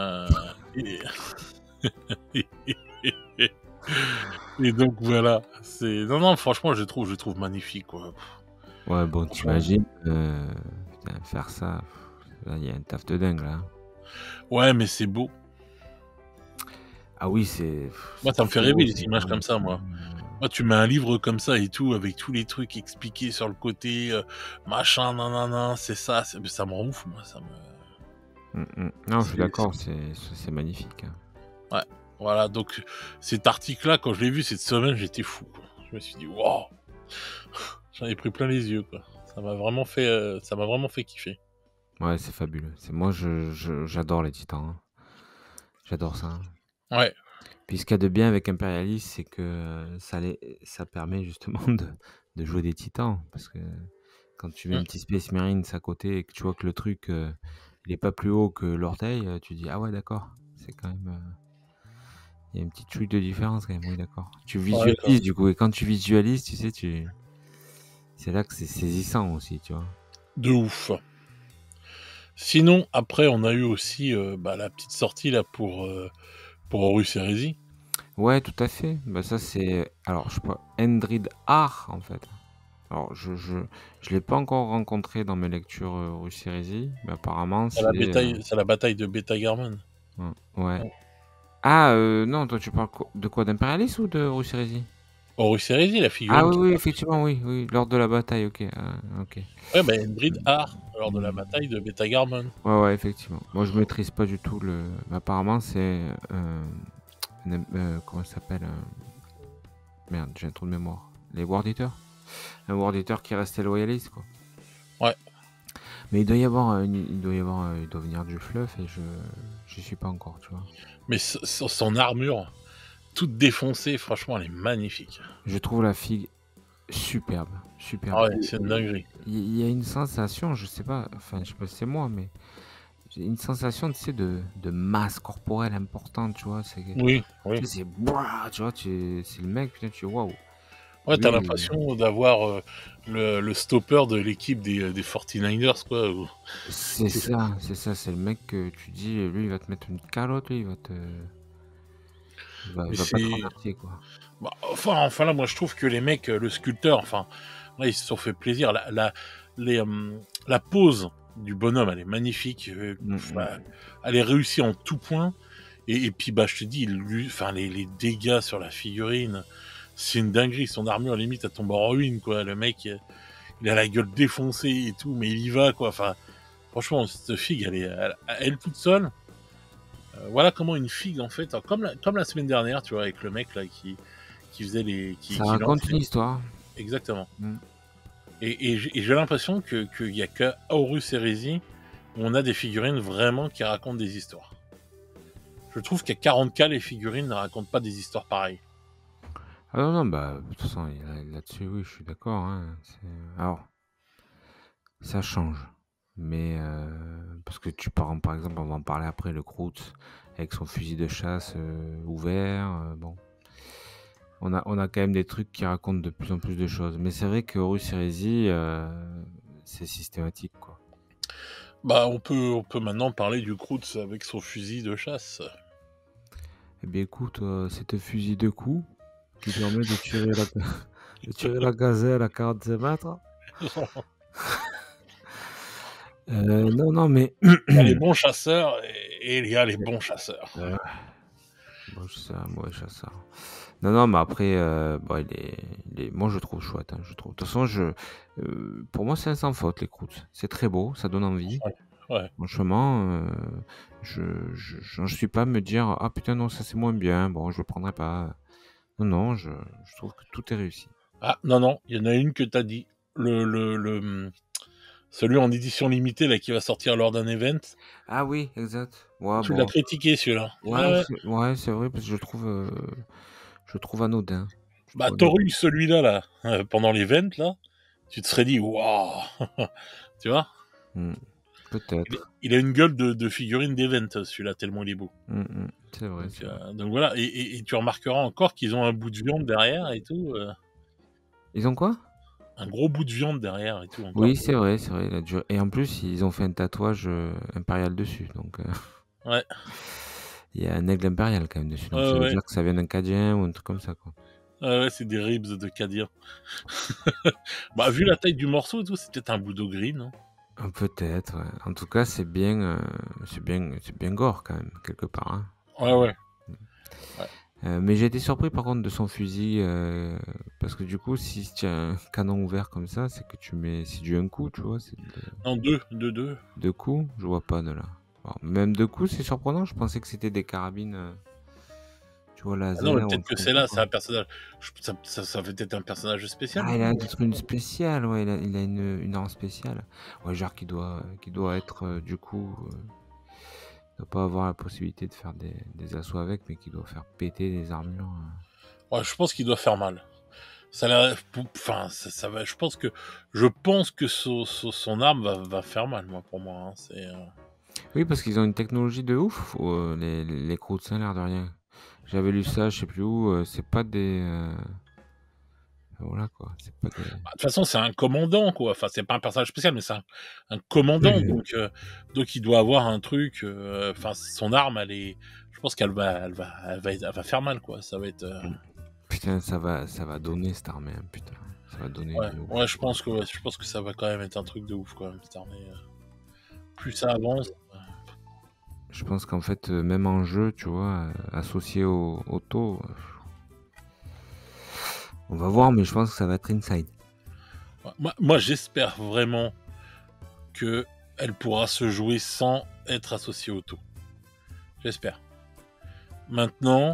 et donc voilà, non, franchement, je trouve magnifique, quoi. Ouais, bon, t'imagines putain, faire ça, là, il y a un taf de dingue, là. Ouais, mais c'est beau. Ah oui, c'est... Moi, ça me fait rêver, les images comme ça, moi. Moi, tu mets un livre comme ça et tout, avec tous les trucs expliqués sur le côté, machin, nanana, c'est ça, ça me rend ouf, moi, ça me... Non, je suis d'accord, c'est magnifique. Hein. Ouais, voilà, donc cet article-là, quand je l'ai vu cette semaine, j'étais fou, quoi. Je me suis dit, wow, j'en ai pris plein les yeux, quoi. Ça m'a vraiment fait kiffer. Ouais, c'est fabuleux. Moi, j'adore les Titans. Hein. J'adore ça. Hein. Ouais. Puis ce qu'il y a de bien avec Imperialis, c'est que ça permet justement de jouer des Titans. Parce que quand tu mets un petit Space Marines à côté et que tu vois que le truc, il est pas plus haut que l'orteil, tu dis, ah ouais, d'accord. C'est quand même... Il y a une petite truc de différence quand même, oui, d'accord. Tu visualises du coup, et quand tu visualises, tu sais, c'est là que c'est saisissant aussi, tu vois. De ouf. Sinon, après, on a eu aussi la petite sortie là pour Horus Heresy. Ouais, tout à fait. Bah ça c'est... Alors, je sais pas, Endrid Ar, en fait. Alors, je l'ai pas encore rencontré dans mes lectures Horus Heresy, mais apparemment c'est... C'est la bataille de Beta Garmon. Ouais. Ah, non, toi tu parles de quoi? D'Imperialis ou de Horus Heresy? Horus Heresy, la Ah figurine oui, qui oui, apparaît. effectivement, oui, oui, lors de la bataille, OK, OK. Ouais, bah, Ingrid a, lors de la Mmh. bataille de Beta Garmon. Ouais, ouais, effectivement. Moi, je maîtrise pas du tout le apparemment, c'est, comment ça s'appelle? Merde, j'ai un trou de mémoire. Les War Eaters? Un War Eater qui restait loyaliste, quoi. Ouais. Mais il doit y avoir, il doit venir du fluff et j'y suis pas encore, tu vois? Mais son armure, toute défoncée, franchement, elle est magnifique. Je trouve la figue superbe, Ah superbe. ouais, c'est une dinguerie. Il y a une sensation, je sais pas, enfin, je sais pas si c'est moi, mais j'ai une sensation, tu sais, de masse corporelle importante, tu vois? Oui, Tu oui. sais, c'est bouah, tu vois? C'est le mec, putain, tu waouh! Ouais, t'as Lui, l'impression d'avoir le stopper de l'équipe des 49ers, quoi. Qui- c'est le mec que tu dis, lui, il va te mettre une calotte, lui, Mais il va pas te c'est. remercier, quoi. Bah, enfin là, moi, je trouve que les mecs, le sculpteur, enfin, là, ils se sont fait plaisir. La pose du bonhomme, elle est magnifique. Mmh mh. Enfin, elle est réussie en tout point. Et puis, bah, je te dis, enfin, les dégâts sur la figurine, c'est une dinguerie. Son armure, limite, elle tombe en ruine, quoi. Le mec, il a la gueule défoncée et tout, mais il y va, quoi. Enfin, franchement, cette figue, elle toute seule. Voilà comment une figue, en fait, alors, comme la semaine dernière, tu vois, avec le mec là qui faisait Ça qui raconte lançait. une histoire. Exactement. Mmh. Et j'ai l'impression qu'il y a qu'à Horus Heresy où on a des figurines vraiment qui racontent des histoires. Je trouve qu'à 40K, les figurines ne racontent pas des histoires pareilles. Ah non, non, bah, de toute façon, là-dessus, oui, je suis d'accord, hein. Alors, ça change, mais parce que par exemple, on va en parler après, le Croods avec son fusil de chasse, ouvert, bon. On a quand même des trucs qui racontent de plus en plus de choses. Mais c'est vrai que Horus Heresy, c'est systématique, quoi. Bah, on peut maintenant parler du Croods avec son fusil de chasse. Eh bien écoute, c'est un fusil de coups qui permet de tirer la de tirer la gazelle à 45 mètres. Non, non, mais Il y a les bons chasseurs et il y a les bons chasseurs. ouais, moi je suis un mauvais chasseur. Non, non, mais après, bah, moi je le trouve chouette, hein, je trouve. De toute façon, pour moi, c'est un sans faute, les croûtes. C'est très beau, ça donne envie. Ouais. Ouais. Franchement, je j'en suis pas à me dire: «Ah putain, non, ça c'est moins bien, bon, je le prendrai pas». Non, non, je trouve que tout est réussi. Ah, non, non, il y en a une que t'as dit. Celui en édition limitée, là, qui va sortir lors d'un event. Ah oui, exact. Ouais, Tu l'as bon, critiqué, celui-là. ouais, Ouais, ouais. c'est vrai parce que je le trouve anodin. Je Bah, trouve t'aurais anodin. eu celui-là, là, pendant l'event, là. Tu te serais dit, waouh! Tu vois? Mmh. Peut-être. Il a une gueule de figurine d'event, celui-là, tellement il est beau. Mmh mh. C'est vrai, c'est vrai. Donc voilà. Et tu remarqueras encore qu'ils ont un bout de viande derrière et tout. Ils ont quoi? Un gros bout de viande derrière et tout, encore. Oui, c'est vrai, et en plus, ils ont fait un tatouage, impérial dessus, donc Ouais. il y a un aigle impérial quand même dessus, donc ça Ouais, veut ouais. dire que ça vient d'un Cadien ou un truc comme ça, quoi. Ouais, c'est des ribs de Kadir. Bah, vu la taille du morceau et tout, c'est peut-être un bout de gris, non? Peut-être, ouais. En tout cas, c'est bien gore quand même, quelque part, hein. Ouais, ouais. Ouais. Mais j'ai été surpris par contre de son fusil, parce que du coup, si tu as un canon ouvert comme ça, c'est du un coup, tu vois? C'est de Non, deux. 2 coups? Je vois pas de là. Bon, même 2 coups, c'est surprenant, je pensais que c'était des carabines, tu vois, Ah non, mais laser ou un peut-être que truc comme c'est ça, là, c'est quoi. un personnage. Ça fait peut-être un personnage spécial, Ah, il non? a peut-être une spéciale, ouais, il a une arme spéciale. Ouais, genre qui doit être, du coup, doit pas avoir la possibilité de faire des assauts avec, mais qui doit faire péter des armures, Ouais, je pense qu'il doit faire mal. Ça a l'air. Enfin, ça va. Je pense que son arme va faire mal, moi, pour moi, hein. Oui, parce qu'ils ont une technologie de ouf, les Croods, hein, l'air de rien. J'avais lu ça, je sais plus où, c'est pas des, voilà quoi, c'est pas des Bah, de toute façon, c'est un commandant, quoi. Enfin, c'est pas un personnage spécial, mais c'est un commandant. Donc il doit avoir un truc. Enfin, son arme, elle est. Je pense elle va faire mal, quoi. Ça va être. Putain, ça va donner cette armée, hein, putain. Ça va donner Ouais, de ouf. ouais, je pense que ça va quand même être un truc de ouf, quand même, cette armée. Plus ça avance. Je pense qu'en fait, même en jeu, tu vois, associé au taux, On va voir, mais je pense que ça va être Inside. Moi, j'espère vraiment que elle pourra se jouer sans être associée au taux. J'espère. Maintenant,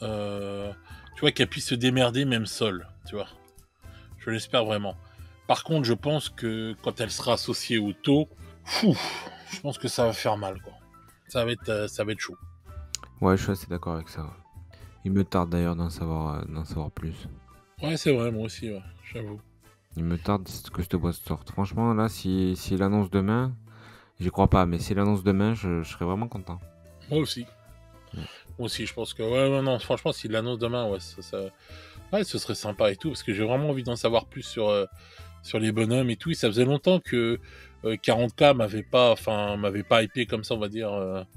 tu vois, qu'elle puisse se démerder même seule, tu vois. Je l'espère vraiment. Par contre, je pense que quand elle sera associée au taux, je pense que ça va faire mal, quoi. Ça va être chaud. Ouais, je suis assez d'accord avec ça. Ouais. Il me tarde d'ailleurs d'en savoir plus. Ouais, c'est vrai, moi aussi, ouais, j'avoue. Il me tarde que cette boîte sorte. Franchement, là, si l'annonce demain, j'y crois pas, mais si l'annonce demain, je serais vraiment content. Moi aussi. Moi aussi, je pense que... Ouais, non, franchement, s'il l'annonce demain, ouais, ouais, ce serait sympa et tout, parce que j'ai vraiment envie d'en savoir plus sur les bonhommes et tout. Et ça faisait longtemps que 40K m'avait pas hypé comme ça, on va dire,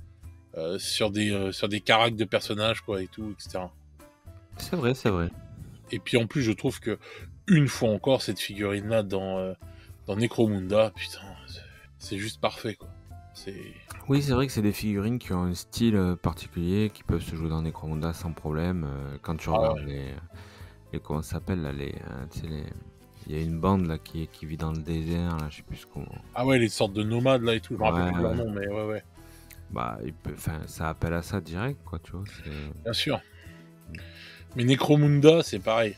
sur des caracs de personnages, quoi, et tout, etc. C'est vrai, c'est vrai. Et puis en plus, je trouve que une fois encore, cette figurine-là dans Necromunda, putain, c'est juste parfait, quoi. Oui, c'est vrai que c'est des figurines qui ont un style particulier, qui peuvent se jouer dans Necromunda sans problème. Quand tu regardes les comment ça s'appelle là, il y a une bande là qui vit dans le désert, là, je sais plus comment. Ah ouais, les sortes de nomades là et tout, je me rappelle plus leur nom, mais ouais. Bah, ça appelle à ça direct, quoi, tu vois. Bien sûr. Mais Necromunda, c'est pareil.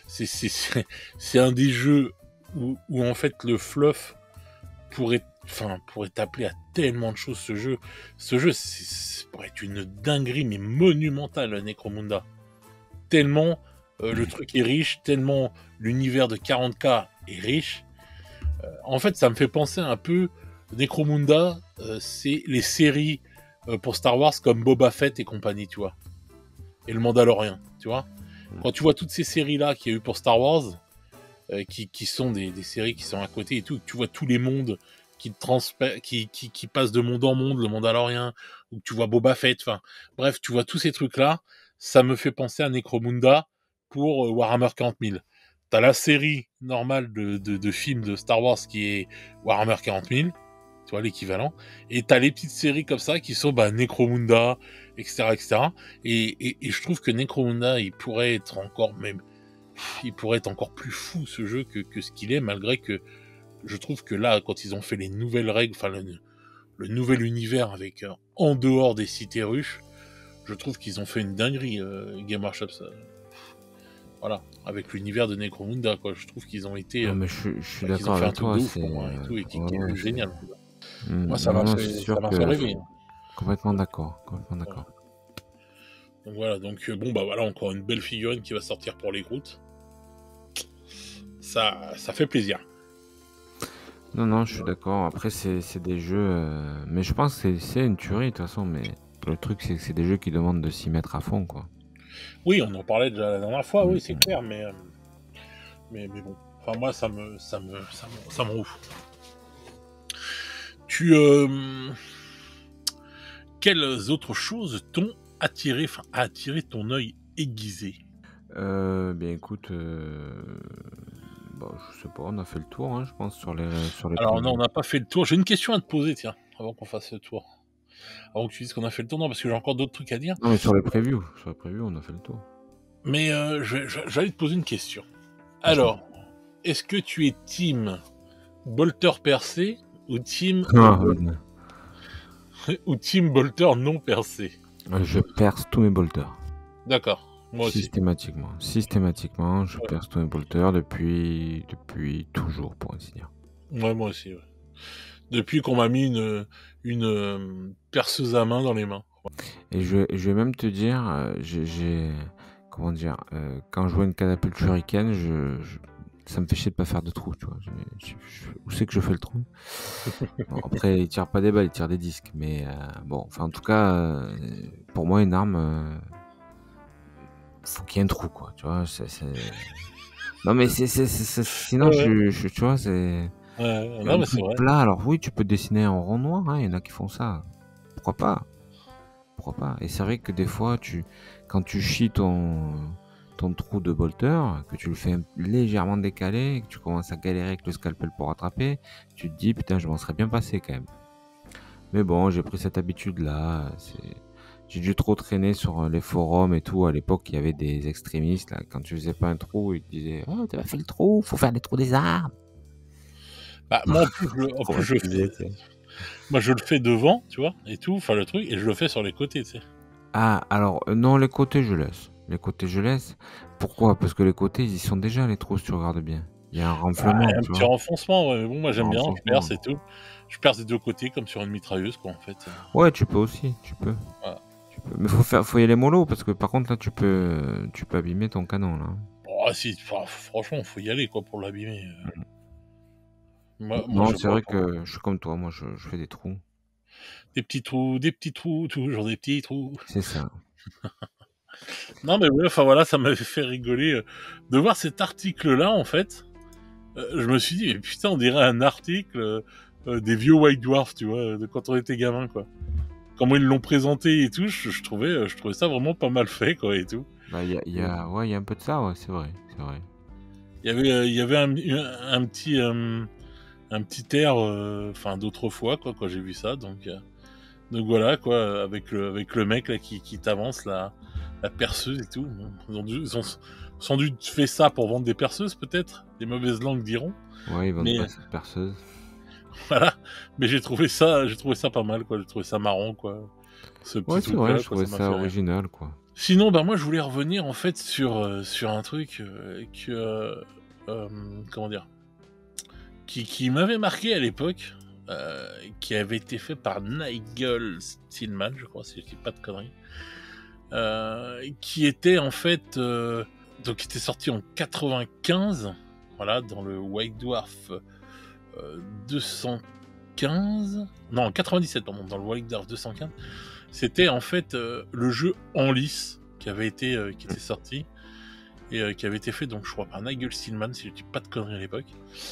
C'est un des jeux où en fait le fluff pourrait t'appeler à tellement de choses. Ce jeu, pourrait être une dinguerie mais monumentale, Necromunda. Tellement le truc est riche, tellement l'univers de 40K est riche. En fait, ça me fait penser un peu Necromunda, c'est les séries pour Star Wars comme Boba Fett et compagnie, tu vois. Et le Mandalorian, tu vois. Quand tu vois toutes ces séries-là qu'il y a eu pour Star Wars, qui sont des séries qui sont à côté et tout, tu vois tous les mondes qui passent de monde en monde, le Mandalorian, ou tu vois Boba Fett, enfin, bref, tu vois tous ces trucs-là, ça me fait penser à Necromunda pour Warhammer 40 000. T'as la série normale de films de Star Wars qui est Warhammer 40 000, tu vois, l'équivalent, et t'as les petites séries comme ça qui sont Necromunda, etc., etc. Et je trouve que Necromunda, il pourrait être encore plus fou ce jeu que ce qu'il est, malgré que je trouve que là, quand ils ont fait les nouvelles règles, enfin le nouvel univers avec en dehors des cités ruches, je trouve qu'ils ont fait une dinguerie, Game Workshop. Voilà, avec l'univers de Necromunda, quoi. Je trouve qu'ils ont été. Non, mais je suis d'accord avec toi. C'est qui est génial. Moi, ça m'a fait rêver. Complètement d'accord. Donc voilà, bon bah voilà, encore une belle figurine qui va sortir pour les Groot. Ça fait plaisir. Non, je suis d'accord. Après, c'est des jeux, mais je pense que c'est une tuerie de toute façon. Mais le truc, c'est que c'est des jeux qui demandent de s'y mettre à fond, quoi. Oui, on en parlait déjà la dernière fois, oui, c'est clair, mais bon, enfin moi ça me ouf. Quelles autres choses t'ont attiré ton œil aiguisé? Bien écoute, je sais pas, on a fait le tour, hein, je pense, sur les Alors non, on n'a pas fait le tour. J'ai une question à te poser, tiens, avant qu'on fasse le tour. Avant que tu dises qu'on a fait le tour, non, parce que j'ai encore d'autres trucs à dire. Non, mais sur les previews, on a fait le tour. Mais j'allais te poser une question. Alors, est-ce que tu es team bolter percé ou team ou team bolter non percé? Je perce tous mes bolters. D'accord. Moi aussi. Systématiquement, je perce tous mes bolters depuis toujours, pour ainsi dire. Ouais, moi aussi. Ouais. Depuis qu'on m'a mis une perceuse à main dans les mains. Et je vais même te dire, comment dire, quand je vois une catapulte shuriken, ça me fait chier de pas faire de trou, tu vois. Où c'est que je fais le trou? Bon, après, il tire pas des balles, il tire des disques. Mais bon, enfin, en tout cas, pour moi, une arme, faut qu'il y ait un trou, quoi. Tu vois, non, mais sinon, tu vois, c'est. Non, mais c'est vrai. Plat, alors oui, tu peux dessiner en rond noir, hein, il y en a qui font ça. Pourquoi pas? Et c'est vrai que des fois, quand tu chies ton trou de bolter, que tu le fais légèrement décaler, que tu commences à galérer avec le scalpel pour rattraper, tu te dis, putain, je m'en serais bien passé quand même. Mais bon, j'ai pris cette habitude-là. j'ai dû trop traîner sur les forums et tout. À l'époque, il y avait des extrémistes, là. Quand tu faisais pas un trou, ils te disaient: «Oh, tu as pas fait le trou, faut faire les trous des arbres». Bah, moi, Traumatisé, tu sais. moi, je le fais devant, tu vois, et tout, enfin, le truc, et je le fais sur les côtés, tu sais. Ah, alors, non, les côtés, je laisse. Les côtés, je laisse. Pourquoi? Parce que les côtés, ils y sont déjà, les trous, si tu regardes bien. Il y a un Bah, renflement, un tu petit vois? renfoncement, ouais, mais bon, moi, Un j'aime bien, je renfoncement. perce et tout. Je perce des 2 côtés comme sur une mitrailleuse, quoi, en fait, Ouais, tu peux aussi, tu peux. voilà. Tu peux. Mais faut y aller mollo parce que par contre là tu peux abîmer ton canon là. Oh si, enfin, franchement, faut y aller, quoi, pour l'abîmer, Mmh. moi, Non, je c'est vois vrai pas. que je suis comme toi, moi je fais des trous. Des petits trous, toujours des petits trous. C'est ça. Non, mais ouais, enfin, voilà, ça m'avait fait rigoler, de voir cet article-là, en fait. Je me suis dit: «Mais putain, on dirait un article, des vieux White Dwarf», tu vois, de quand on était gamin, quoi. Comment ils l'ont présenté et tout, je trouvais ça vraiment pas mal fait, quoi, et tout. Bah il y a un peu de ça, ouais, c'est vrai, c'est vrai. Il y avait un petit air, enfin, d'autrefois, quoi, quand j'ai vu ça, donc voilà, quoi, avec le mec, là, qui t'avance, la perceuse et tout. Bon, ils ont sans doute fait ça pour vendre des perceuses, peut-être, les mauvaises langues diront, Ouais, ils vendent mais pas cette perceuse. voilà, mais j'ai trouvé ça pas mal, quoi, j'ai trouvé ça marrant, quoi, ce Ouais, petit c'est vrai, truc-là, je quoi, trouvais ça m'a ça fait rire. original, quoi. Sinon, bah, moi, je voulais revenir, en fait, sur un truc, comment dire? Qui m'avait marqué à l'époque, qui avait été fait par Nigel Stillman, je crois, si je dis pas de conneries, qui était en fait, donc qui était sorti en 95, voilà, dans le White Dwarf 215, non, en 97, pardon, dans le White Dwarf 215, c'était en fait le jeu en lice qui Mmh. était sorti et qui avait été fait, donc je crois, par Nigel Stillman, si je dis pas de conneries à l'époque.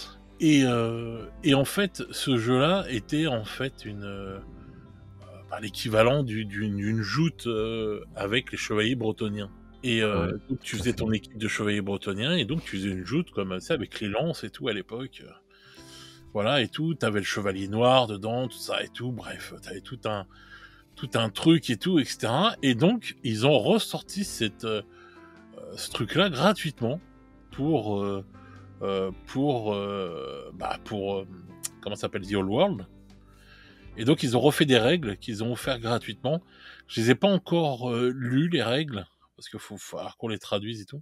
Et en fait, ce jeu-là était en fait bah, l'équivalent d'une joute avec les chevaliers bretoniens. Et Ouais, donc tu tout à faisais fait. ton équipe de chevaliers bretoniens et donc tu faisais une joute comme ça avec les lances et tout à l'époque. Voilà et tout. T'avais le chevalier noir dedans, tout ça et tout. Bref, t'avais tout un truc et tout, etc. Et donc ils ont ressorti ce truc-là gratuitement pour comment ça s'appelle, The Old World. Et donc ils ont refait des règles qu'ils ont offert gratuitement. Je les ai pas encore lues les règles parce qu'il faut qu'on les traduise et tout.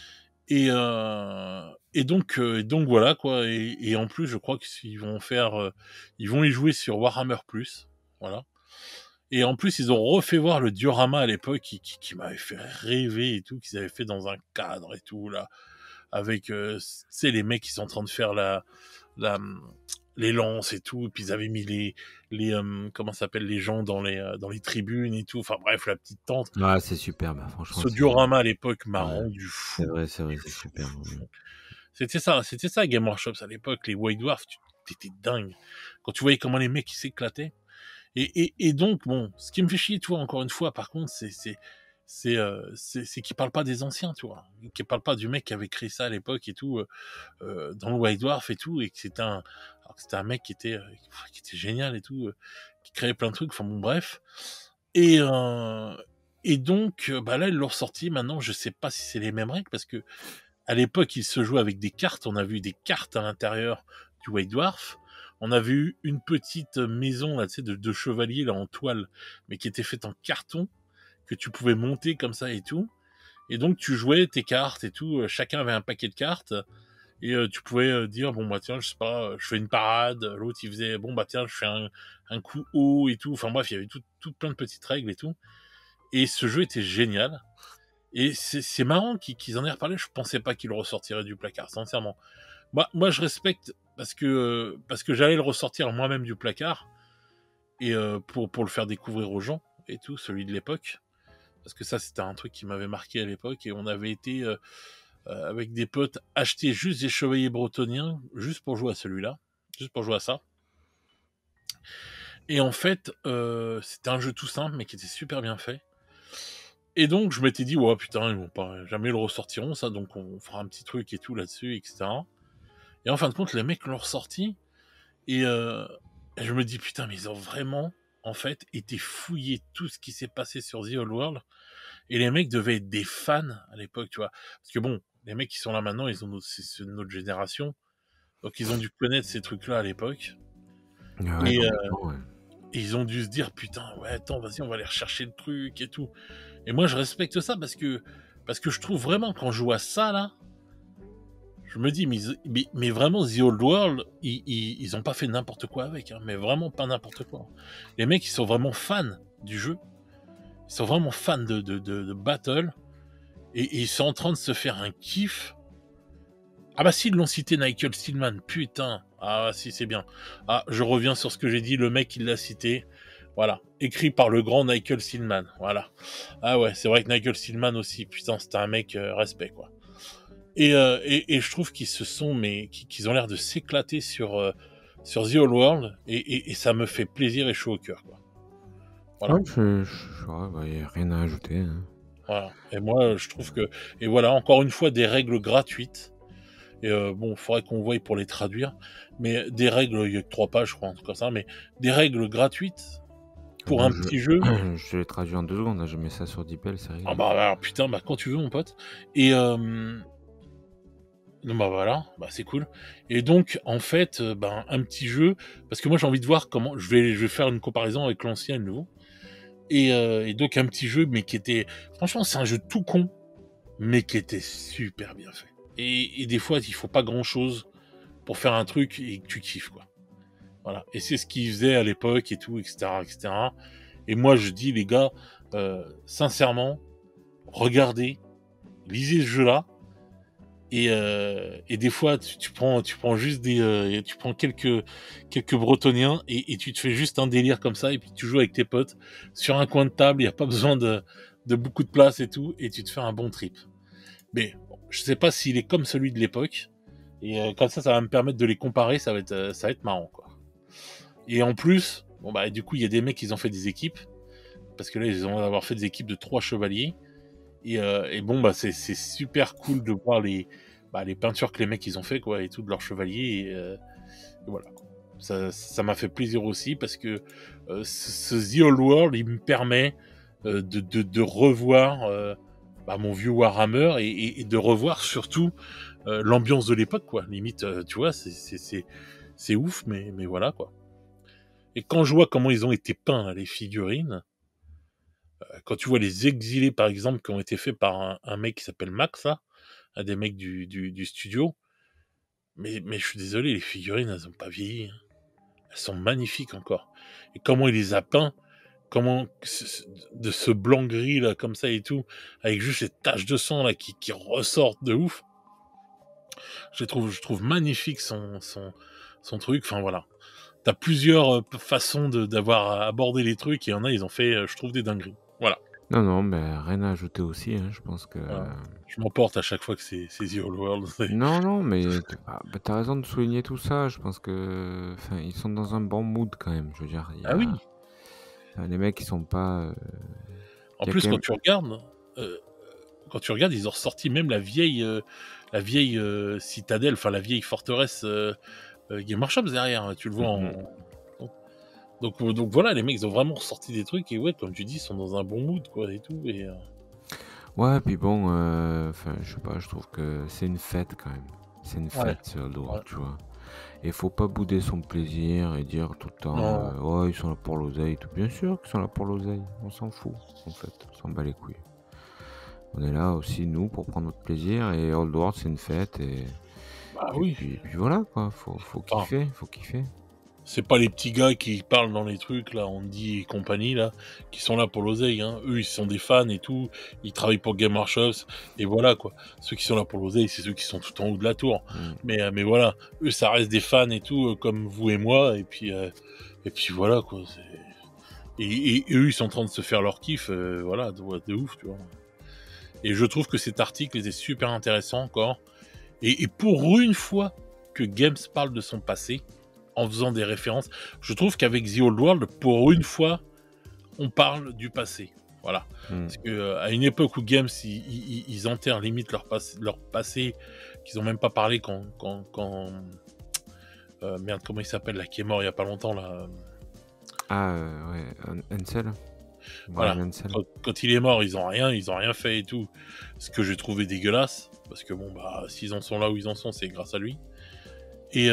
Et donc voilà, quoi. Et en plus je crois qu'ils vont faire, ils vont y jouer sur Warhammer Plus, voilà. Et en plus ils ont refait voir le diorama à l'époque qui m'avait fait rêver et tout, qu'ils avaient fait dans un cadre et tout là, avec tu sais, les mecs qui sont en train de faire la les lances et tout, et puis ils avaient mis les comment ça s'appelle, les gens dans les tribunes et tout, enfin bref, la petite tente. Ah, c'est superbe, hein, franchement Ce c'est diorama à l'époque m'a ouais, rendu fou, c'est vrai, c'est superbe, mmh. c'était ça Game Workshop à l'époque, les White Dwarfs, t'étais dingue quand tu voyais comment les mecs ils s'éclataient. Et donc bon, ce qui me fait chier, tu vois, encore une fois, par contre, c'est qu'ils parlent pas des anciens, tu vois, qu'ils parlent pas du mec qui avait créé ça à l'époque et tout, dans le White Dwarf et tout, et que c'était un mec qui était génial et tout, qui créait plein de trucs, enfin bon, bref. Et, donc, bah là, ils l'ont ressorti. Maintenant, je sais pas si c'est les mêmes règles, parce que à l'époque, il se jouait avec des cartes. On a vu des cartes à l'intérieur du White Dwarf. On a vu une petite maison là, tu sais, de chevalier là en toile, mais qui était faite en carton, que tu pouvais monter comme ça et tout. Et donc tu jouais tes cartes et tout. Chacun avait un paquet de cartes. Et tu pouvais dire, bon bah tiens, je sais pas, je fais une parade. L'autre il faisait, bon bah tiens, je fais un coup haut et tout. Enfin bref, il y avait tout plein de petites règles et tout. Et ce jeu était génial. Et c'est marrant qu'ils en aient reparlé. Je pensais pas qu'ils le ressortiraient du placard, sincèrement. Moi je respecte parce que j'allais le ressortir moi-même du placard et pour le faire découvrir aux gens et tout, celui de l'époque. Parce que ça, c'était un truc qui m'avait marqué à l'époque et on avait été avec des potes acheter juste des chevaliers bretoniens juste pour jouer à celui-là, juste pour jouer à ça. Et en fait, c'était un jeu tout simple mais qui était super bien fait. Et donc je m'étais dit, ouais putain, ils vont pas jamais le ressortiront ça, donc on fera un petit truc et tout là-dessus, etc. Et en fin de compte, les mecs l'ont ressorti et je me dis putain, mais ils ont vraiment en fait, étaient fouillés tout ce qui s'est passé sur The Old World, et les mecs devaient être des fans à l'époque, tu vois. Parce que bon, les mecs qui sont là maintenant, c'est notre génération, donc ils ont dû connaître ces trucs-là à l'époque, Ouais, et, complètement, ouais. et ils ont dû se dire, putain, ouais, attends, vas-y, on va aller rechercher le truc et tout. Et moi, je respecte ça parce que je trouve vraiment, quand je vois ça, là, je me dis, mais vraiment, The Old World, ils ont pas fait n'importe quoi avec, hein, mais vraiment pas n'importe quoi. Les mecs, ils sont vraiment fans du jeu, ils sont vraiment fans de Battle, et ils sont en train de se faire un kiff. Ah bah si, ils l'ont cité, Michael Stillman, putain. Ah si, c'est bien. Ah, je reviens sur ce que j'ai dit, le mec, il l'a cité. Voilà, écrit par le grand Michael Stillman, voilà. Ah ouais, c'est vrai que Michael Stillman aussi, putain, c'était un mec respect, quoi. Et je trouve qu'ils se sont, mais qu'ils ont l'air de s'éclater sur The Old World, et ça me fait plaisir et chaud au cœur, quoi. Voilà, Ouais, ouais, bah, y a rien à ajouter, hein. voilà. Et moi, je trouve que, et voilà, encore une fois, des règles gratuites. Et bon, il faudrait qu'on voie pour les traduire, mais des règles, il y a que 3 pages, je crois, un truc comme ça, mais des règles gratuites pour Moi, un petit jeu. je l'ai traduit en 2 secondes, là, je mets ça sur DeepL, c'est Ah réglé. bah alors, putain, bah quand tu veux, mon pote. Et bah voilà, bah c'est cool. Et donc, en fait, ben un petit jeu, parce que moi j'ai envie de voir comment. Je vais faire une comparaison avec l'ancien et le nouveau. Et donc un petit jeu, mais qui était, franchement, c'est un jeu tout con, mais qui était super bien fait. Et des fois, il faut pas grand chose pour faire un truc et que tu kiffes, quoi. Voilà. Et c'est ce qu'ils faisaient à l'époque et tout, etc., etc. Et moi, je dis, les gars, sincèrement, regardez, lisez ce jeu-là. Et des fois, tu prends juste tu prends quelques Bretoniens, et tu te fais juste un délire comme ça, et puis tu joues avec tes potes sur un coin de table. Il y a pas besoin de beaucoup de place et tout, et tu te fais un bon trip. Mais bon, je sais pas s'il est comme celui de l'époque. Et comme ça va me permettre de les comparer. Ça va être marrant, quoi. Et en plus, bon bah du coup, il y a des mecs qui ont fait des équipes, parce que là, ils ont avoir fait des équipes de 3 chevaliers. Et bon, bah c'est super cool de voir les peintures que les mecs ils ont fait, quoi, et tout de leurs chevaliers. Et voilà, quoi. Ça m'a fait plaisir aussi, parce que ce The Old World, il me permet de revoir mon vieux Warhammer, et de revoir surtout l'ambiance de l'époque, quoi. Limite, tu vois, c'est ouf, mais voilà, quoi. Et quand je vois comment ils ont été peints, là, les figurines, quand tu vois les exilés, par exemple, qui ont été faits par un mec qui s'appelle Max, là, un des mecs du studio, mais je suis désolé, les figurines, elles ont pas vieilli, hein. Elles sont magnifiques encore. Et comment il les a peints, comment de ce blanc gris là, comme ça et tout, avec juste les taches de sang là qui ressortent de ouf. Je trouve magnifique son truc. Enfin voilà. T'as plusieurs façons d'avoir abordé les trucs, et il y en a, ils ont fait, je trouve, des dingueries. Voilà. Non, non, mais rien à ajouter aussi, hein, je pense que Voilà. Je m'emporte à chaque fois que c'est The Old World. non, non, mais tu raison de souligner tout ça. Je pense que enfin, ils sont dans un bon mood quand même. Je veux dire, il y Ah a oui. les mecs, ils sont pas, En il y a plus, quand même euh, quand tu regardes, ils ont ressorti même la vieille citadelle, enfin la vieille forteresse Game Workshop derrière, hein. Tu le vois mmh en. mh. Donc voilà, les mecs, ils ont vraiment ressorti des trucs, et ouais, comme tu dis, ils sont dans un bon mood, quoi, et tout. Ouais, puis bon, enfin, je sais pas, je trouve que c'est une fête quand même. C'est une Ouais, fête, Old ouais. World, tu vois? Et faut pas bouder son plaisir et dire tout le temps, Non, «Ouais, ils sont là pour l'oseille et tout». Bien sûr qu'ils sont là pour l'oseille, on s'en fout, en fait, on s'en bat les couilles. On est là aussi, nous, pour prendre notre plaisir, et Old World, c'est une fête, bah oui. et puis voilà, quoi, faut Enfin, kiffer, faut kiffer. c'est pas les petits gars qui parlent dans les trucs, là, Andy et compagnie, là, qui sont là pour l'oseille, hein. Eux, ils sont des fans et tout, ils travaillent pour Game Workshop, et voilà, quoi. Ceux qui sont là pour l'oseille, c'est ceux qui sont tout en haut de la tour. Mmh. Mais voilà, eux, ça reste des fans et tout, comme vous et moi, et puis voilà, quoi. Et eux, ils sont en train de se faire leur kiff, voilà, de ouf, tu vois. Et je trouve que cet article était super intéressant encore. Et pour une fois que Games parle de son passé, en faisant des références, je trouve qu'avec The Old World, pour une fois, on parle du passé. Voilà. Mmh. Parce que à une époque où Games, ils enterrent limite leur passé, qu'ils ont même pas parlé quand merde, comment il s'appelle là, qui est mort il y a pas longtemps là. Ah, ouais, Ansel? Voilà. Brian Ansel. Quand il est mort, ils ont rien fait et tout. Ce que j'ai trouvé dégueulasse. Parce que bon, bah, s'ils en sont là où ils en sont, c'est grâce à lui. Et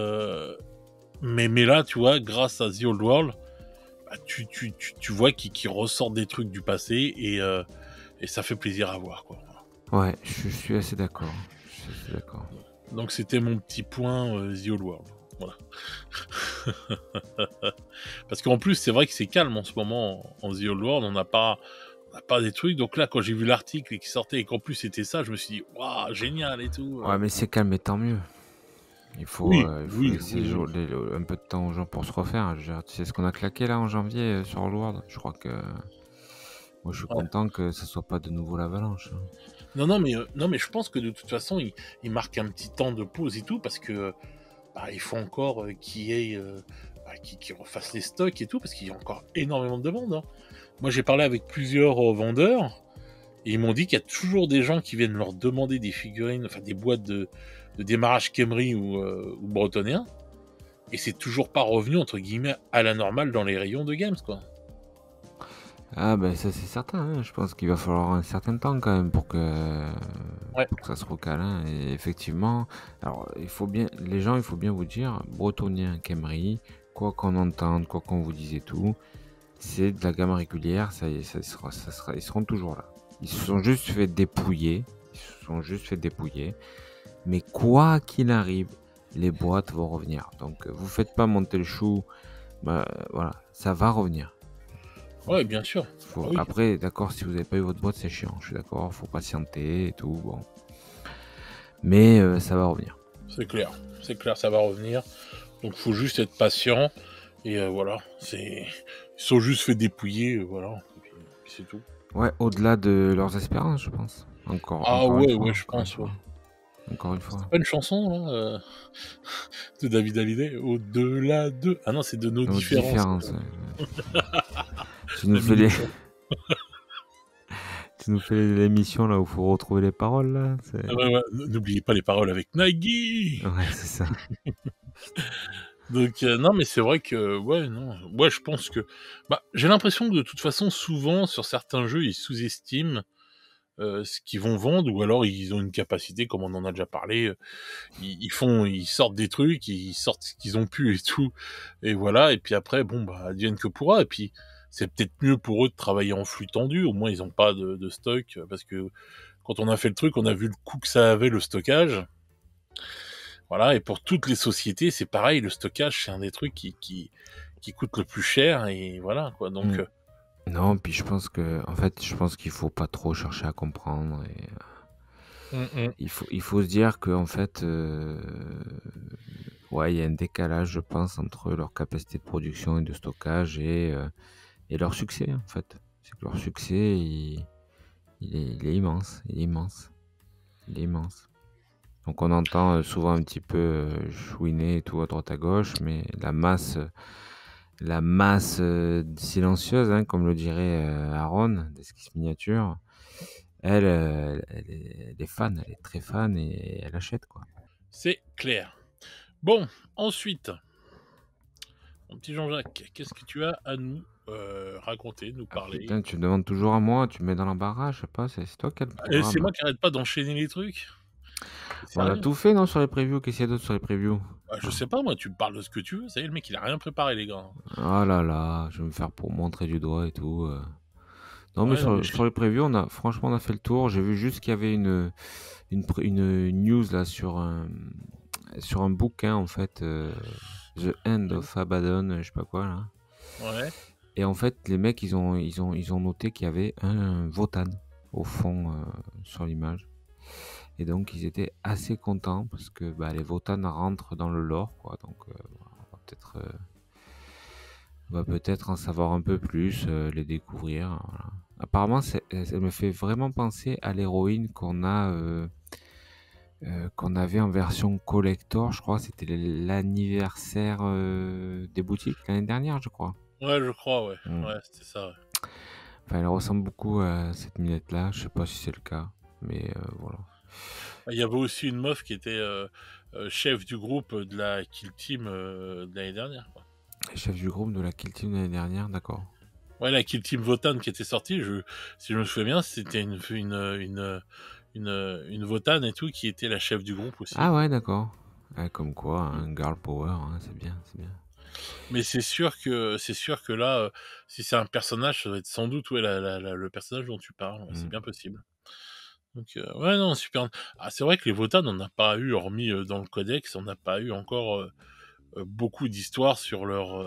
mais là, tu vois, grâce à The Old World, bah, tu vois qu'ils ressortent des trucs du passé et ça fait plaisir à voir, quoi. Voilà. Ouais, je suis assez d'accord. Je suis assez d'accord. Donc c'était mon petit point The Old World. Voilà. Parce qu'en plus, c'est vrai que c'est calme en ce moment en The Old World. On n'a pas des trucs. Donc là, quand j'ai vu l'article qui sortait et qu'en plus c'était ça, je me suis dit, waouh, génial et tout. Ouais, mais c'est calme, mais tant mieux. Oui, Il faut oui, laisser oui, oui. un peu de temps aux gens pour se refaire. Je veux dire, tu sais ce qu'on a claqué là en janvier sur World? Je crois que moi je suis Ouais. content que ça soit pas de nouveau l'avalanche, hein. Non, mais je pense que de toute façon, il marque un petit temps de pause et tout parce que bah, il faut encore qu'ils refassent les stocks et tout parce qu'il y a encore énormément de demandes, hein. Moi, j'ai parlé avec plusieurs vendeurs et ils m'ont dit qu'il y a toujours des gens qui viennent leur demander des figurines, enfin des boîtes de démarrage Khemri ou bretonien, et c'est toujours pas revenu entre guillemets à la normale dans les rayons de games, quoi. Ah ben ça c'est certain, hein. Je pense qu'il va falloir un certain temps quand même Ouais. pour que ça se recale, hein. Et effectivement, alors les gens, il faut bien vous dire, bretonien, Khemri, quoi qu'on entende, quoi qu'on vous dise et tout, c'est de la gamme régulière, ils seront toujours là. Ils se sont juste fait dépouiller, mais quoi qu'il arrive, les boîtes vont revenir. Donc vous faites pas monter le chou, bah, voilà, ça va revenir. Ouais, bien sûr. Ah oui, Après, d'accord, si vous n'avez pas eu votre boîte, c'est chiant, je suis d'accord, faut patienter et tout, bon. Mais ça va revenir. c'est clair, ça va revenir. Donc faut juste être patient et voilà, ils sont juste fait dépouiller, voilà, et puis c'est tout. Ouais, au-delà de leurs espérances, je pense. Ah Encore une ouais, fois, ouais, je pense, ouais. encore une C'est fois. pas une chanson là de David Hallyday, au-delà de. Ah non, c'est de nos Nos différences. différences. Tu La nous fais minute. tu nous fais l'émission là où il faut retrouver les paroles là. Ah ouais, ouais. N'oubliez pas les paroles avec Nagui. Ouais, c'est ça. Donc non, mais c'est vrai que ouais, non, ouais, je pense que bah j'ai l'impression que de toute façon, souvent sur certains jeux, ils sous-estiment ce qu'ils vont vendre, ou alors ils ont une capacité, comme on en a déjà parlé, ils sortent des trucs, ils sortent ce qu'ils ont pu et tout, et voilà, et puis après, bon, bah, advienne que pourra, et puis c'est peut-être mieux pour eux de travailler en flux tendu, au moins ils ont pas de stock, parce que quand on a fait le truc, on a vu le coût que ça avait, le stockage, voilà, et pour toutes les sociétés, c'est pareil, le stockage, c'est un des trucs qui coûte le plus cher, et voilà, quoi, donc, Mm. Non, puis je pense qu'il faut pas trop chercher à comprendre. Et il faut se dire que en fait, ouais, il y a un décalage, je pense, entre leur capacité de production et de stockage et leur succès, en fait. C'est que leur succès, il est immense, il est immense, il est immense. Donc on entend souvent un petit peu chouiner et tout à droite à gauche, mais la masse silencieuse, hein, comme le dirait Aaron d'Esquisse Miniature, elle est fan, elle est très fan et elle achète, quoi. c'est clair. Bon, ensuite, mon petit Jean-Jacques, qu'est-ce que tu as à nous raconter, nous Ah parler? putain, tu me demandes toujours à moi, tu me mets dans l'embarras, je sais pas, c'est toi qui as le Et c'est programme. moi qui arrête pas d'enchaîner les trucs. T'es On a sérieux? tout fait, non, sur les previews? Qu'est-ce qu'il y a d'autre sur les previews? Bah, je Putain. sais pas, moi, tu me parles de ce que tu veux. Ça y est, le mec, il a rien préparé, les gars. Oh là là, je vais me faire pour montrer du doigt et tout. Non, mais Ouais, non, mais sur les previews, franchement, on a fait le tour. J'ai vu juste qu'il y avait une news là sur un bouquin, en fait, The End of Abaddon, je sais pas quoi, là. ouais. Et en fait, les mecs, ils ont noté qu'il y avait un Votan au fond sur l'image. Et donc, ils étaient assez contents parce que bah, les Votan rentrent dans le lore, quoi. Donc, on va peut-être en savoir un peu plus, les découvrir. Voilà. Apparemment, ça me fait vraiment penser à l'héroïne qu'on avait en version collector. Je crois que c'était l'anniversaire des boutiques l'année dernière, je crois. Ouais, je crois, ouais. Mm. Ouais, c'était ça, ouais. Enfin, elle ressemble beaucoup à cette minette-là. Je sais pas si c'est le cas, mais voilà. Il y avait aussi une meuf qui était chef du groupe de la Kill Team de l'année dernière, quoi. Chef du groupe de la Kill Team l'année dernière, d'accord. Ouais, la Kill Team Votan qui était sortie, si je me souviens bien, c'était une Votan et tout qui était la chef du groupe aussi. Ah ouais, d'accord. Ouais, comme quoi, un girl power, hein, c'est bien, c'est bien. Mais c'est sûr que là, si c'est un personnage, ça va être sans doute le personnage dont tu parles. C'est bien possible. Donc ouais, non, super. Ah, c'est vrai que les Votan, on n'a pas eu, hormis dans le codex, on n'a pas eu encore beaucoup d'histoires sur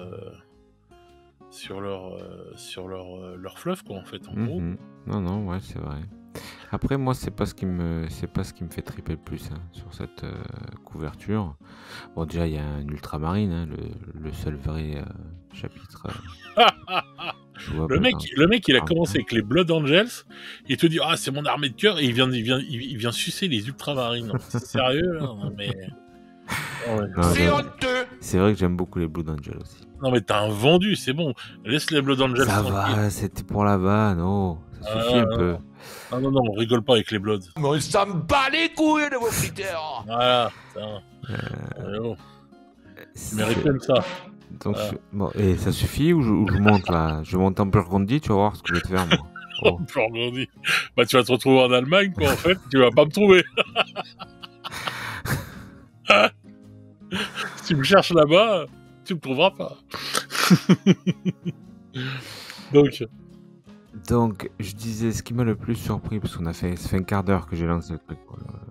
leur fleuve, quoi, en fait, en gros. Non, ouais, c'est vrai. Après, moi, c'est pas ce qui me fait triper le plus sur cette couverture. Bon, déjà, il y a un ultramarine, hein, le seul vrai chapitre jouable. Le mec, il a commencé avec les Blood Angels, il te dit ah c'est mon armée de cœur et il vient sucer les ultramarines. C'est sérieux là? Non, mais ouais. C'est honteux. C'est vrai que j'aime beaucoup les Blood Angels aussi. Non mais t'as un vendu, c'est bon. Laisse les Blood Angels. Ça tranquille. va, c'était pour la vanne, oh, ça suffit un peu. Non, on rigole pas avec les Bloods. Mais on s'en bat les couilles de vos critères. Voilà, ça. Mérite comme ça. Donc, bon, et ça suffit ou je monte là? Je monte en Burgundy, tu vas voir ce que je vais te faire, moi. Oh. Burgundy. Bah, tu vas te retrouver en Allemagne, quoi, en fait. Tu vas pas me trouver. Si tu me cherches là-bas, tu me trouveras pas. Donc, je disais, ce qui m'a le plus surpris, parce qu'on ça fait un quart d'heure que j'ai lancé le truc.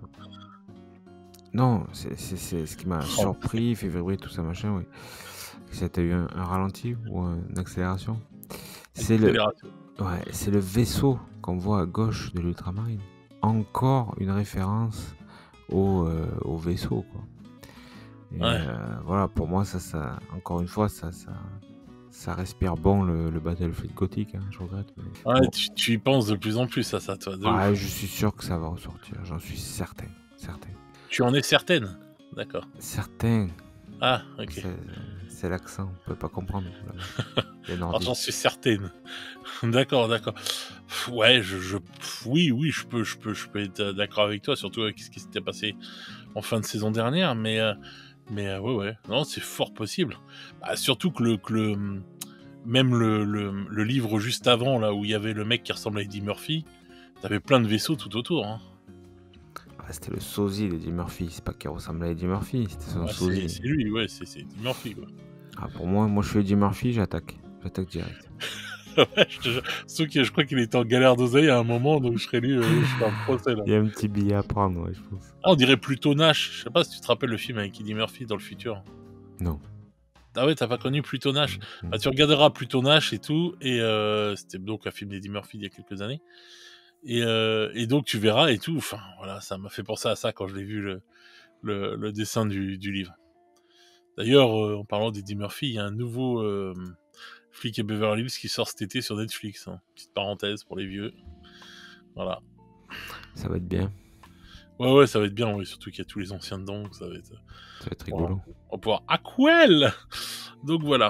Non, c'est ce qui m'a surpris, fait vibrer tout ça, machin, oui. Ça t'a eu un ralenti ou une accélération? C'est le vaisseau qu'on voit à gauche de l'ultramarine. Encore une référence au vaisseau, quoi. Et voilà, pour moi, ça encore une fois, ça respire bon le Battlefield gothique, hein, je regrette. Mais... Ouais, bon. tu y penses de plus en plus à ça, toi. Ouais, je suis sûr que ça va ressortir, j'en suis certain. Tu en es certaine? D'accord. Certain. Ah, ok. C'est l'accent, on peut pas comprendre. Alors, j'en suis certaine. D'accord. Ouais, oui, je peux être d'accord avec toi, surtout avec ce qui s'était passé en fin de saison dernière, mais ouais, non, c'est fort possible. Bah, surtout que même le livre juste avant, là, où il y avait le mec qui ressemble à Eddie Murphy, t'avais plein de vaisseaux tout autour, hein. C'était le sosie d'Eddie Murphy, c'est pas qu'il ressemblait à Eddie Murphy, c'était son sosie. C'est lui, ouais, c'est Eddie Murphy, quoi. Ah, pour moi je suis Eddie Murphy, j'attaque direct. Ouais, sauf que je crois qu'il était en galère d'oseille à un moment, donc je serais lui, je fais un procès, là. Il y a un petit billet à prendre, ouais, je pense. Ah, on dirait plutôt Nash, je sais pas si tu te rappelles le film avec Eddie Murphy dans le futur. Non. Ah ouais, t'as pas connu Pluto Nash? Bah, tu regarderas Pluto Nash et tout, et c'était donc un film d'Eddie Murphy il y a quelques années. Et donc tu verras et tout, enfin voilà, ça m'a fait penser à ça quand je l'ai vu le dessin du livre. D'ailleurs, en parlant d'Eddie Murphy, il y a un nouveau Flic et Beverly Hills qui sort cet été sur Netflix, hein. Petite parenthèse pour les vieux. Voilà. Ça va être bien. Ouais, ça va être bien, oui, surtout qu'il y a tous les anciens dedans, donc ça va être rigolo. On va pouvoir Aquel. Donc voilà.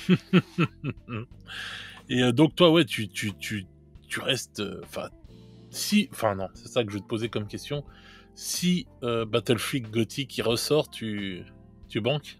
Et donc toi, ouais, tu restes, non, c'est ça que je vais te poser comme question. Si Battlefield Gothic qui ressort, tu banques?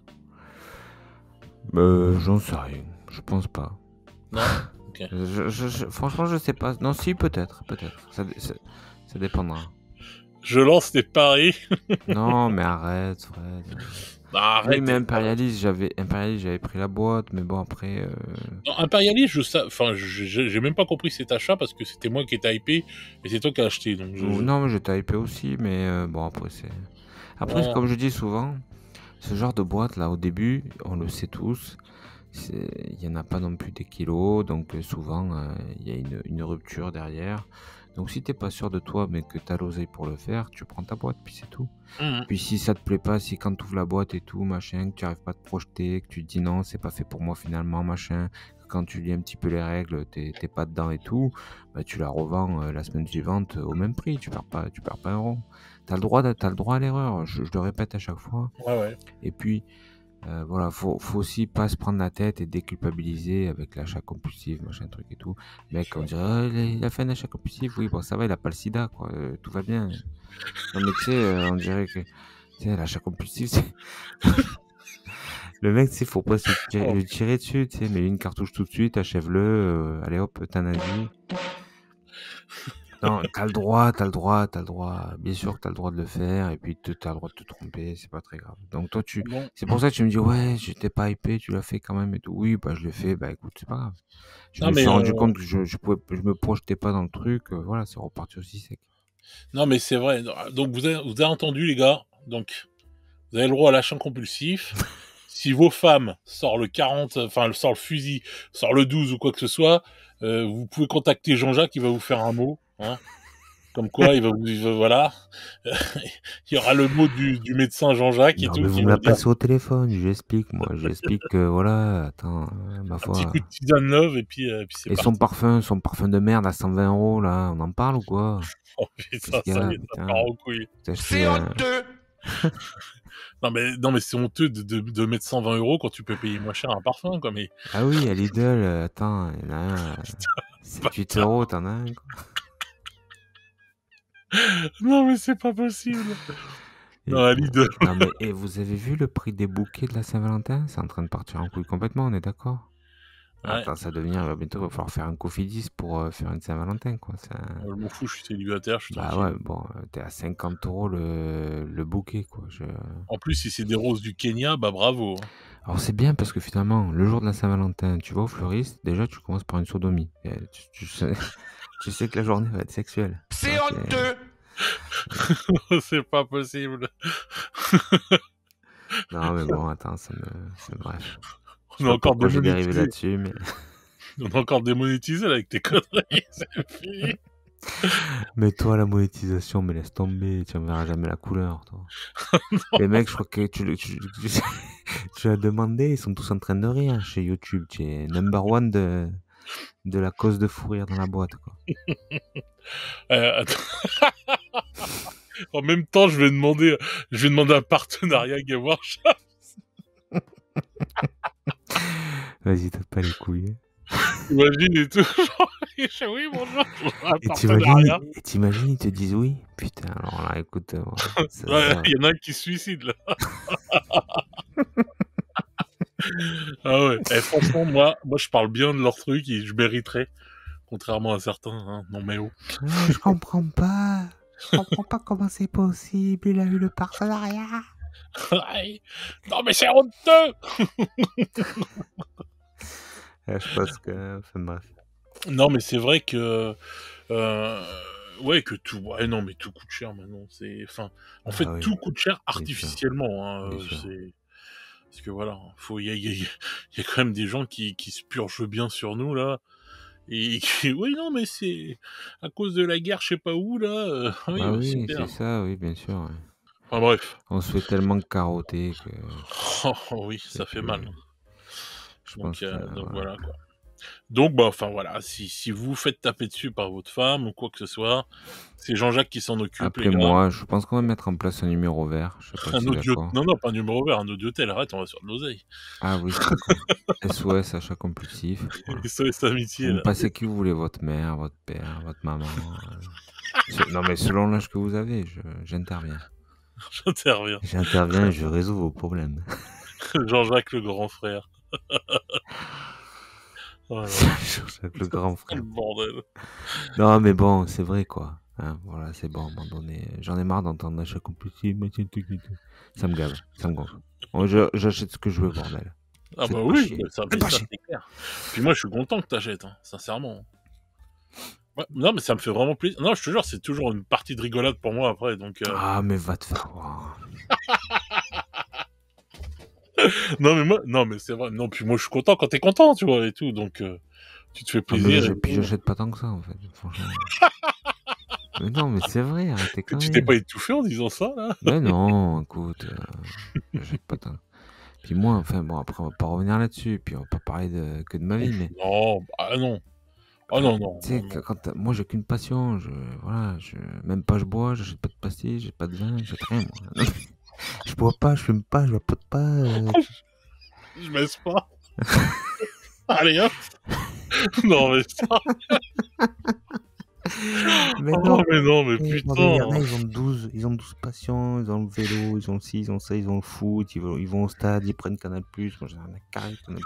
J'en sais rien, je pense pas. Non. Okay. Franchement, je sais pas. Non, si, peut-être. Ça dépendra. Je lance des paris. Non, mais arrête, Fred. Bah, arrête. Oui, mais Imperialist, j'avais pris la boîte, mais bon, après... Non, Imperialist, j'ai même pas compris cet achat, parce que c'était moi qui étais hypé, et c'est toi qui as acheté, donc Non, mais j'étais hypé aussi, mais bon, après, c'est... Après, comme je dis souvent, ce genre de boîte, là, au début, on le sait tous, il y en a pas non plus des kilos, donc souvent, il y a une rupture derrière. Donc si t'es pas sûr de toi, mais que t'as l'oseille pour le faire, tu prends ta boîte, puis c'est tout. Puis si ça te plaît pas, si quand t'ouvres la boîte et tout, machin, que tu arrives pas à te projeter, que tu te dis non, c'est pas fait pour moi finalement, machin, que quand tu lis un petit peu les règles, t'es pas dedans et tout, bah tu la revends la semaine suivante au même prix, tu perds pas un rond. T'as le droit à l'erreur, je le répète à chaque fois. Ouais. Et puis, voilà, faut aussi pas se prendre la tête et déculpabiliser avec l'achat compulsif, machin truc et tout. Mec, on dirait, il a fait un achat compulsif, oui, bon, ça va, il a pas le sida, quoi, tout va bien. Non, mais tu sais, on dirait que, l'achat compulsif, Le mec, tu sais, faut pas se tirer, Oh, le tirer dessus, tu sais, mets une cartouche tout de suite, achève-le, allez hop, euthanasie. Non, t'as le droit, bien sûr que t'as le droit de le faire, et puis t'as le droit de te tromper, c'est pas très grave. Donc toi, bon. c'est pour ça que tu me dis, ouais, j'étais pas hypé, tu l'as fait quand même et tout. Oui, bah je l'ai fait, bah écoute, c'est pas grave. Je Non, me suis mais, rendu compte que je me projetais pas dans le truc, voilà, c'est reparti aussi sec. non, mais c'est vrai. Donc, vous avez entendu, les gars. Donc, vous avez le droit à l'achat compulsif. Si vos femmes sortent le 40, enfin, sort le fusil, sort le 12 ou quoi que ce soit, vous pouvez contacter Jean-Jacques, il va vous faire un mot, hein. Comme quoi, voilà. Il y aura le mot du médecin Jean-Jacques et Non, tout mais vous qui me va la dire passez au téléphone, je lui explique, moi. Je lui explique que, voilà, attends, ma un petit foi. coup de tisane neuve et puis c'est Et parti. son parfum de merde à 120 € là, on en parle ou quoi? Oh Qu'est-ce putain, qu'il y ça y a, est, ça part putain? en couille. T'as acheté C'est honteux. Non mais c'est honteux de mettre 120 € quand tu peux payer moins cher un parfum, quoi. Mais Ah oui, à Lidl, attends, il y en a un, 7-8 €, t'en as un, quoi. non mais c'est pas possible. Et, Non, à Lidl. non, mais et vous avez vu le prix des bouquets de la Saint-Valentin? C'est en train de partir en couille complètement, on est d'accord? Ouais. Attends, ça devient, bientôt, il va falloir faire un Cofidis pour faire une Saint-Valentin, quoi. Je m'en fous, je suis célibataire, je suis Bah tranquille. ouais, bon, t'es à 50 € le bouquet, quoi. En plus, si c'est des roses du Kenya, bah bravo, hein. Alors c'est bien parce que finalement, le jour de la Saint-Valentin, tu vas au fleuriste, déjà tu commences par une sodomie. Et tu sais que la journée va être sexuelle. C'est Ok. honteux. C'est pas possible. Non mais bon, attends, bref. Je On sais est pas encore pourquoi j'ai dérivé démonétisé. là-dessus, mais... On est encore démonétisé là avec tes conneries. C'est fini. Mais toi, la monétisation, mais laisse tomber, tu ne verras jamais la couleur, toi. Les mecs, je crois que tu as demandé, ils sont tous en train de rire chez YouTube. Tu es number one de la cause de fou rire dans la boîte, quoi. Attends. En même temps, je vais demander un partenariat Gamer Shop. Vas-y, tape pas les couilles. Imagine et tout. Genre, oui, bonjour. Un partenariat. T'imagines, ils te disent oui. Putain, alors là, écoute, Ouais, il y en a un qui se suicide là. Ah ouais. Et franchement, moi, je parle bien de leur truc et je mériterais, contrairement à certains. Hein. Non mais oh. je comprends pas. Je comprends pas comment c'est possible. Il a eu le partenariat. Non mais c'est honteux. Je pense que... Enfin bref. Non mais c'est vrai que... ouais, que tout... Ouais, non mais tout coûte cher maintenant. Enfin, en fait, oui. tout coûte cher Bien artificiellement. Hein. Bien sûr. Parce que voilà, il y a quand même des gens qui se purgent bien sur nous là. Et qui... Oui, non mais c'est à cause de la guerre, je sais pas où là. Oui, Bah oui, super. c'est ça, oui, bien sûr. Ouais. Enfin bref. On se fait tellement carotter que... Oh, oui, ça fait mal. Je pense que... Donc voilà quoi. Donc bah enfin voilà, si vous vous faites taper dessus par votre femme ou quoi que ce soit, c'est Jean-Jacques qui s'en occupe, Après les gars. moi, je pense qu'on va mettre en place un numéro vert. Je sais pas Un si t'es audio... d'accord. Non, pas un numéro vert, un audiotel, arrête, on va sur de l'oseille. Ah oui, c'est d'accord. SOS achat compulsif. Voilà. SOS amitié, Vous me là. passez qui vous voulez, votre mère, votre père, votre maman. Non mais selon l'âge que vous avez, j'interviens. J'interviens. J'interviens et je résous vos problèmes. Jean-Jacques le grand frère. Voilà. Jean-Jacques le grand frère. Quel bordel. Non mais bon, c'est vrai quoi. Hein, voilà, c'est bon, à un moment donné. J'en ai marre d'entendre achat compulsif. Ça me gave, ça me gonfle. Moi, j'achète ce que je veux, bordel. Ah bah oui, ça c'est clair. Puis moi je suis content que t'achètes, hein, sincèrement. Ouais, non mais ça me fait vraiment plaisir. Non, je te jure, c'est toujours une partie de rigolade pour moi après, donc... Ah mais va te faire voir. non mais c'est vrai. Non, puis moi je suis content quand t'es content, tu vois, et tout, donc tu te fais plaisir. Puis j'achète pas tant que ça en fait, franchement. Mais non, mais c'est vrai, arrêtez quand même. Tu t'es pas étouffé en disant ça, là? Mais non, écoute, j'achète pas tant. Puis moi, enfin bon, après on va pas revenir là-dessus, puis on va pas parler que de ma vie, mais... Non, bah non. Ah non. Tu sais, moi j'ai qu'une passion, même pas je bois, j'achète pas de pastilles, j'ai pas de vin, j'achète rien, moi. Je bois pas, je fume pas, je vapote pas. Je baisse pas. Allez hop. Non mais ça. Mais Oh, non, mais non, mais non, mais il y en a, putain. ils ont 12 passions, ils ont le vélo, ils ont ci, ils ont ça, ils ont le foot, ils vont au stade, ils prennent Canal+. Moi, j'en ai rien à carrer, Canal+.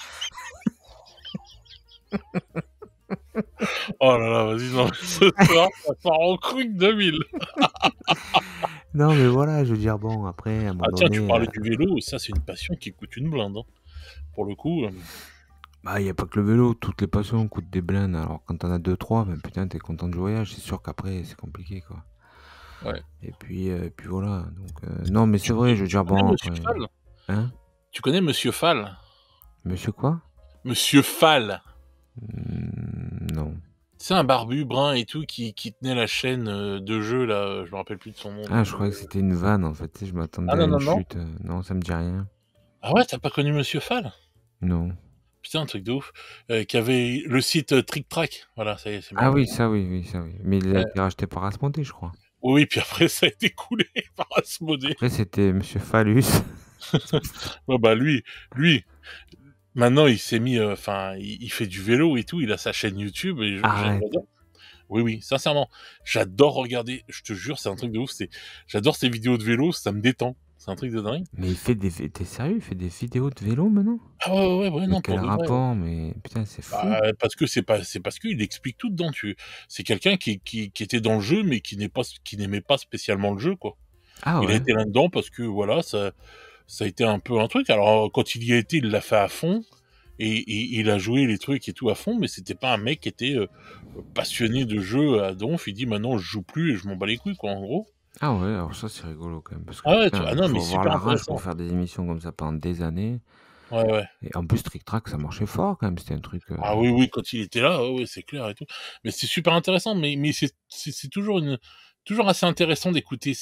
Oh là là, vas-y, non, ce soir, ça part en couille 2000. Non, mais voilà, je veux dire, bon, après, à un Ah moment tiens, tu donné, parlais du vélo, ça c'est une passion qui coûte une blinde, hein. Pour le coup, bah, il n'y a pas que le vélo, toutes les passions coûtent des blindes. Alors, quand t'en as deux, trois, ben putain, t'es content du voyage. C'est sûr qu'après, c'est compliqué, quoi. ouais. Et puis voilà. Donc, non, mais c'est vrai, je veux Tu dire, connais bon, Monsieur après. Fall? Hein? Tu connais Monsieur Fall? Monsieur quoi? Monsieur Fall. Non. C'est un barbu brun et tout qui tenait la chaîne de jeux là, je me rappelle plus de son nom. Ah, je croyais que c'était une vanne, en fait. Tu sais, je Ah m'attendais à non, une non, non. chute. Non, ça me dit rien. Ah ouais, t'as pas connu Monsieur Fall? Non. Putain, un truc de ouf. Qui avait le site Trick Track. Voilà, ça y est, c'est Ah bon. oui, ça oui, ça oui. Mais il a Euh, été racheté par Asmodée, je crois. oui, puis après ça a été coulé par Asmodée. Après, c'était Monsieur Phallus. Ouais, bah lui, maintenant il s'est mis, enfin, il fait du vélo et tout, il a sa chaîne YouTube et Arrête. j'adore. Oui, oui, sincèrement, j'adore regarder, je te jure, c'est un truc de ouf, j'adore ces vidéos de vélo, ça me détend. C'est un truc de dingue. Mais il fait des... T'es sérieux? Il fait des vidéos de vélo, maintenant? Ah ouais, Mais non, quel pour de vrai. rapport? Mais putain, c'est fou. Bah, parce que c'est parce qu'il explique tout dedans. C'est quelqu'un qui était dans le jeu, mais qui n'aimait pas spécialement le jeu, quoi. Ah Il a ouais? été là-dedans parce que voilà, ça a été un peu un truc. Alors quand il y a été, il l'a fait à fond et il a joué les trucs et tout à fond, mais c'était pas un mec qui était passionné de jeu à donf. Il dit maintenant je joue plus et je m'en bats les couilles, quoi, en gros. Ah ouais, alors ça, c'est rigolo quand même. Parce que Ah ouais, putain, ah non, mais faut avoir super la rage pour intéressant. faire des émissions comme ça pendant des années. Ouais, ouais. Et en plus, Trick Track, ça marchait fort quand même. C'était un truc. Ah oui, oui, quand il était là, ouais, ouais, c'est clair et tout. Mais c'est super intéressant, mais c'est toujours assez intéressant d'écouter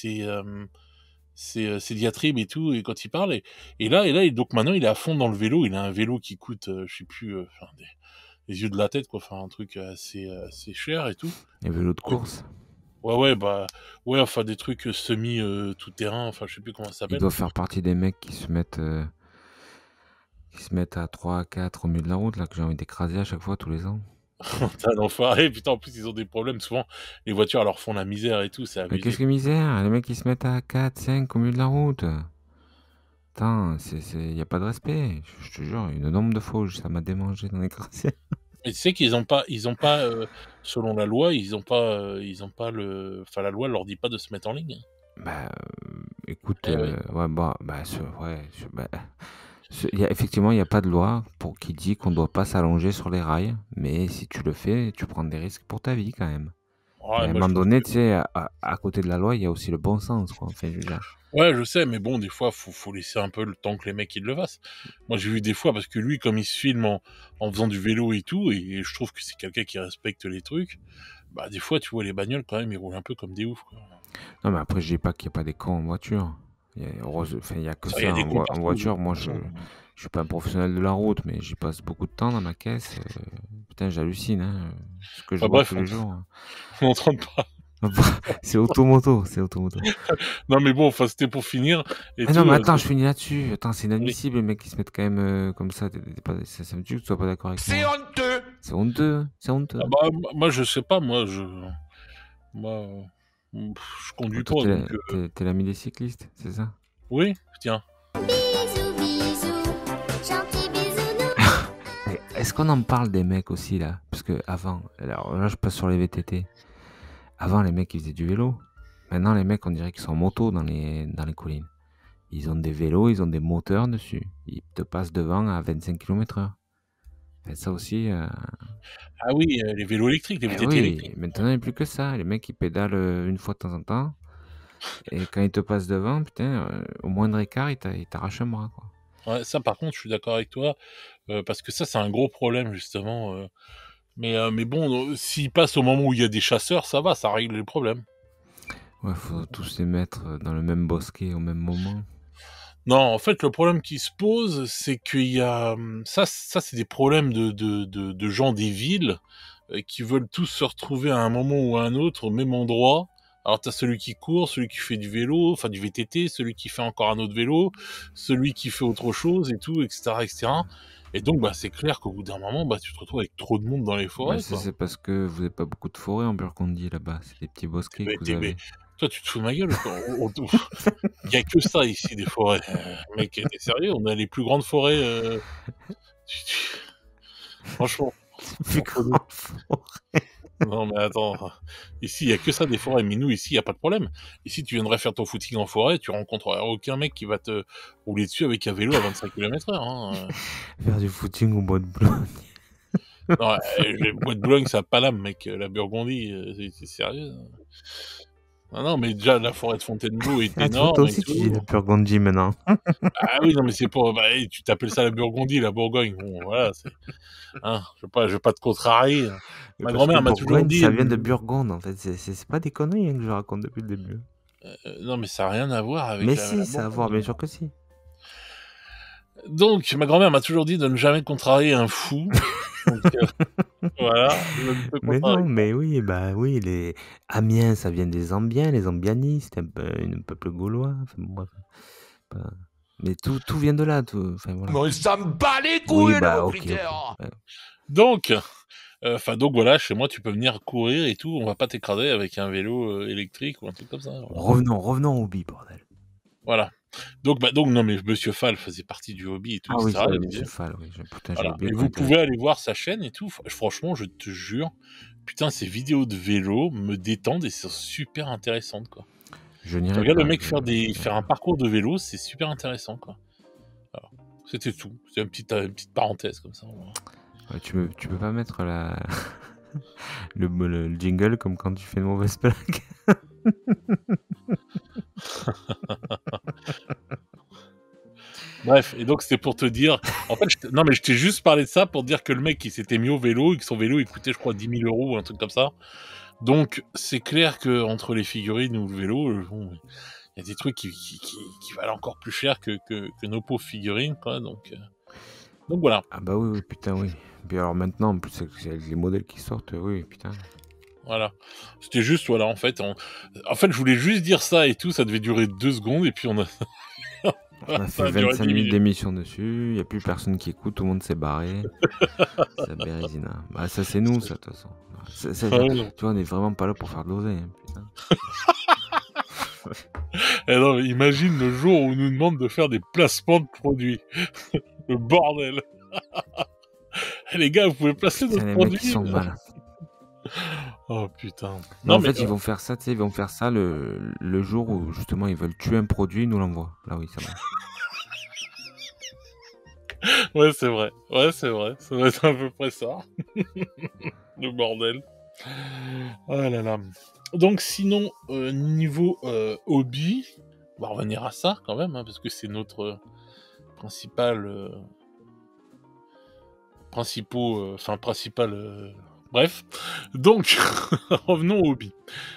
ces diatribes et tout, et quand il parle, et donc maintenant il est à fond dans le vélo, il a un vélo qui coûte, je sais plus, enfin, les yeux de la tête, quoi, enfin un truc assez cher et tout. Les vélos de Ouais, course. ouais, bah, ouais, enfin des trucs semi tout terrain, enfin je sais plus comment ça Il s'appelle. doit faire partie des mecs qui se mettent à 3, 4 au milieu de la route, là, que j'ai envie d'écraser à chaque fois, tous les ans. Putain, l'enfoiré, putain, en plus ils ont des problèmes souvent, les voitures leur font la misère et tout, c'est Mais qu'est-ce abusé. que misère? Les mecs qui se mettent à 4, 5 au milieu de la route. Putain, y a pas de respect. Je te jure, une nombre de fois où ça m'a démangé dans les gratte-ciels. Et tu sais qu'ils ont pas, selon la loi, ils ont pas enfin la loi leur dit pas de se mettre en ligne, hein. Bah, écoute, Eh oui. ouais, effectivement, il y a pas de loi pour qui dit qu'on doit pas s'allonger sur les rails, mais si tu le fais, tu prends des risques pour ta vie quand même. Et Ouais, à un moi je moment trouve donné, que tu sais, à côté de la loi, il y a aussi le bon sens, quoi. Enfin, je veux dire. ouais, je sais, mais bon, des fois, faut laisser un peu le temps que les mecs ils le fassent. Moi, j'ai vu des fois parce que lui, comme il se filme en faisant du vélo et tout, et je trouve que c'est quelqu'un qui respecte les trucs. Bah, des fois, tu vois les bagnoles quand même, ils roulent un peu comme des oufs, quoi. Non, mais après, je dis pas qu'il y a pas des cons en voiture. Enfin, il y a que Ça, il y a ça des cons en partout, de voiture. toute Moi, façon. je suis pas un professionnel de la route, mais j'y passe beaucoup de temps dans ma caisse. Putain, j'hallucine, hein, ce que je Enfin vois bref, tous les jours, hein. on n'entend pas. C'est automoto, c'est automoto. Non, mais bon, enfin, c'était pour finir et Ah non, tout. mais attends, je finis là-dessus. Attends, c'est Oui. inadmissible, les mecs qui se mettent quand même comme ça. Ça me tue que tu sois pas d'accord avec C'est moi. honteux. C'est honteux, c'est honteux. Ah bah, moi, je sais pas, moi, je Oh, conduis toi, pas, donc, t'es l'ami des cyclistes, c'est ça? oui, tiens. Bisous, bisous, gentil bisounours. Mais est-ce qu'on en parle des mecs aussi là? Parce que avant, alors là je passe sur les VTT. Avant les mecs ils faisaient du vélo. Maintenant les mecs on dirait qu'ils sont en moto dans les collines. Ils ont des vélos, ils ont des moteurs dessus. Ils te passent devant à 25 km/h. Et ça aussi, Ah oui, les vélos électriques, les eh VTT oui, électriques. maintenant il n'y a plus que ça. Les mecs ils pédalent une fois de temps en temps. Et quand ils te passent devant, putain, au moindre écart, ils t'arrachent un bras, quoi. Ouais, ça par contre, je suis d'accord avec toi, parce que ça, c'est un gros problème justement, mais bon, s'ils passent au moment où il y a des chasseurs, ça va, ça règle le problème. Ouais, faut tous les mettre dans le même bosquet au même moment. Non, en fait, le problème qui se pose, c'est qu'il y a, ça c'est des problèmes de gens des villes, qui veulent tous se retrouver à un moment ou à un autre au même endroit. Alors tu as celui qui court, celui qui fait du vélo, enfin du VTT, celui qui fait encore un autre vélo, celui qui fait autre chose et tout, et cetera, et cetera. Et donc, bah, c'est clair qu'au bout d'un moment, bah, tu te retrouves avec trop de monde dans les Bah, forêts, quoi. c'est parce que vous n'avez pas beaucoup de forêts en Burgondie là-bas. C'est des petits bosquets que vous Mais avez. toi, tu te fous de ma gueule, quoi. Il y a que ça ici, des forêts. Mec, t'es sérieux? On a les plus grandes forêts. Franchement, Plus entre nous. grande forêt. Non, mais attends. Ici, il y a que ça, des forêts. Mais nous, ici, il y a pas de problème. Ici, tu viendrais faire ton footing en forêt, tu rencontreras aucun mec qui va te rouler dessus avec un vélo à 25 km/h. Hein. Faire du footing au bois de Boulogne. Non, le bois de Boulogne, ça a pas l'âme, mec. La Burgondie, c'est sérieux. Ah non, mais déjà, la forêt de Fontainebleau est Ah, tu vois, toi énorme et aussi, tu dis la tout. Burgondie maintenant. Ah oui, non, mais c'est pas. Bah, hey, tu t'appelles ça la Burgondie, la Bourgogne. Bon, voilà. Hein, je vais pas te contrarier. Mais Ma parce que grand-mère m'a toujours Bourgogne, dit. ça vient de Burgonde, en fait. C'est pas des conneries hein, que je raconte depuis le début. Non, mais ça n'a rien à voir avec Mais la si, ça a à voir, Bourgogne. bien sûr que si. Donc, ma grand-mère m'a toujours dit de ne jamais contrarier un fou. Donc, voilà, je ne te Mais contrarie non, pas. mais oui, bah oui, les Amiens, ça vient des Ambiens, les Ambianistes, un peuple gaulois. Enfin, bon, bref, pas- Mais tout vient de là, tout. Enfin, voilà. Mais ça me bat les Oui, couilles de bah vos ok. critères. Ouais. Donc, donc voilà, chez moi, tu peux venir courir et tout. On va pas t'écraser avec un vélo électrique ou un truc comme ça. Voilà. Revenons au hobby, bordel. Voilà. Donc, non, mais Monsieur Fall faisait partie du hobby et tout, Ah oui, etc. c'est vrai, Il Monsieur disait- Fall, oui. Putain, j'ai Voilà. oublié Et qu'on vous était. pouvez aller voir sa chaîne et tout. Franchement, je te jure, putain, ces vidéos de vélo me détendent et sont super intéressantes, quoi. Je Tu n'irai regardes le pas. mec faire un parcours de vélo, c'est super intéressant, quoi. Voilà. C'était tout. C'est une petite parenthèse comme ça. Voilà. Ouais, tu peux pas mettre le jingle comme quand tu fais une mauvaise blague. Bref, et donc c'était pour te dire. En fait, non, mais je t'ai juste parlé de ça pour te dire que le mec, il s'était mis au vélo et que son vélo, il coûtait, je crois, 10 000 € ou un truc comme ça. Donc, c'est clair que entre les figurines ou le vélo, bon, il y a des trucs qui valent encore plus cher que nos pauvres figurines, quoi. Donc voilà. Ah bah oui, putain, oui. Puis alors maintenant, en plus, avec les modèles qui sortent, oui, putain. Voilà. C'était juste, voilà, en fait, je voulais juste dire ça et tout, ça devait durer 2 secondes, et puis on a... On a ça fait a duré 25 10 minutes minutes. d'émission dessus, il n'y a plus personne qui écoute, tout le monde s'est barré. Ça bérésina. Bah ça c'est nous, ça, de toute façon. Ah ouais. Tu vois, on est vraiment pas là pour faire de l'oseille, hein, putain. Eh non, mais imagine le jour où on nous demande de faire des placements de produits. Le bordel. Eh, les gars, vous pouvez placer Putain, notre les produit mecs, ils sont mal. Oh putain. Non, en mais fait, ils vont faire ça, tu sais, ils vont faire ça le jour où, justement, ils veulent tuer un produit, ils nous l'envoient. Là, oui, ça marche. ouais, c'est vrai. Ouais, c'est vrai. Ça doit être à peu près ça. Le bordel. Oh là là. Donc sinon, niveau hobby, on va revenir à ça quand même, hein, parce que c'est notre principal... Bref. Donc, revenons au hobby.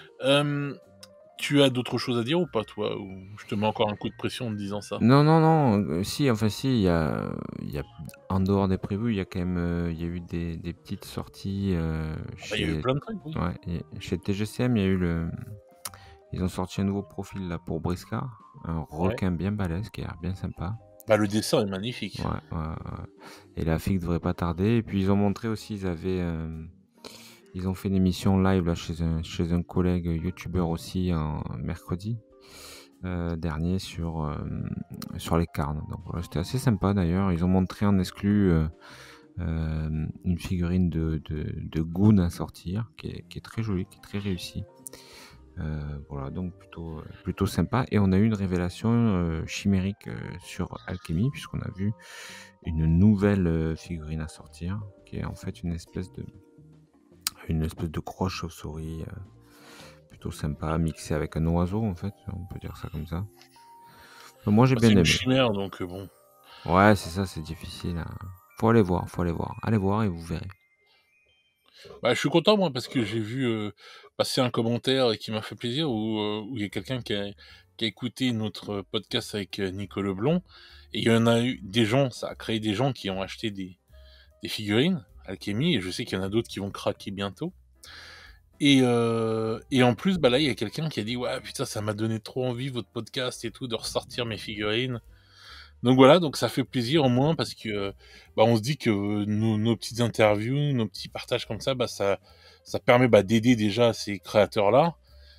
Tu as d'autres choses à dire ou pas, toi? Ou je te mets encore un coup de pression en te disant ça? Non, si, enfin si, il y a, en dehors des prévus, il y a quand même, il y a eu des petites sorties Il y a eu chez, plein de trucs, oui. ouais, chez TGCM, il y a eu ils ont sorti un nouveau profil là pour Briscard, un requin bien balèze qui a l'air bien sympa. Bah, le dessin est magnifique. Ouais. Et la figue devrait pas tarder. Et puis ils ont montré aussi, ils ont fait une émission live là chez un collègue youtubeur aussi en mercredi dernier sur les carnes. Donc voilà, c'était assez sympa d'ailleurs. Ils ont montré en exclu une figurine de Goon à sortir qui est très jolie, qui est très réussie. Voilà, donc plutôt sympa. Et on a eu une révélation chimérique sur Alchemy, puisqu'on a vu une nouvelle figurine à sortir, qui est en fait une espèce de croche chauve-souris plutôt sympa, mixée avec un oiseau, en fait, on peut dire ça comme ça. Donc, moi j'ai bien C'est une aimé. chimère, donc bon. Ouais, c'est ça, c'est difficile. Hein. Faut aller voir. Allez voir et vous verrez. Bah, je suis content, moi, parce que j'ai vu passer un commentaire qui m'a fait plaisir, où il y a quelqu'un qui a écouté notre podcast avec Nico Leblond, et il y en a eu des gens, ça a créé des gens qui ont acheté des figurines Alchemy, et je sais qu'il y en a d'autres qui vont craquer bientôt. Et en plus, bah là, il y a quelqu'un qui a dit « Ouais, putain, ça m'a donné trop envie, votre podcast et tout, de ressortir mes figurines. » Donc voilà, donc ça fait plaisir au moins parce que on se dit que nos petites interviews, nos petits partages comme ça, ça permet d'aider déjà ces créateurs-là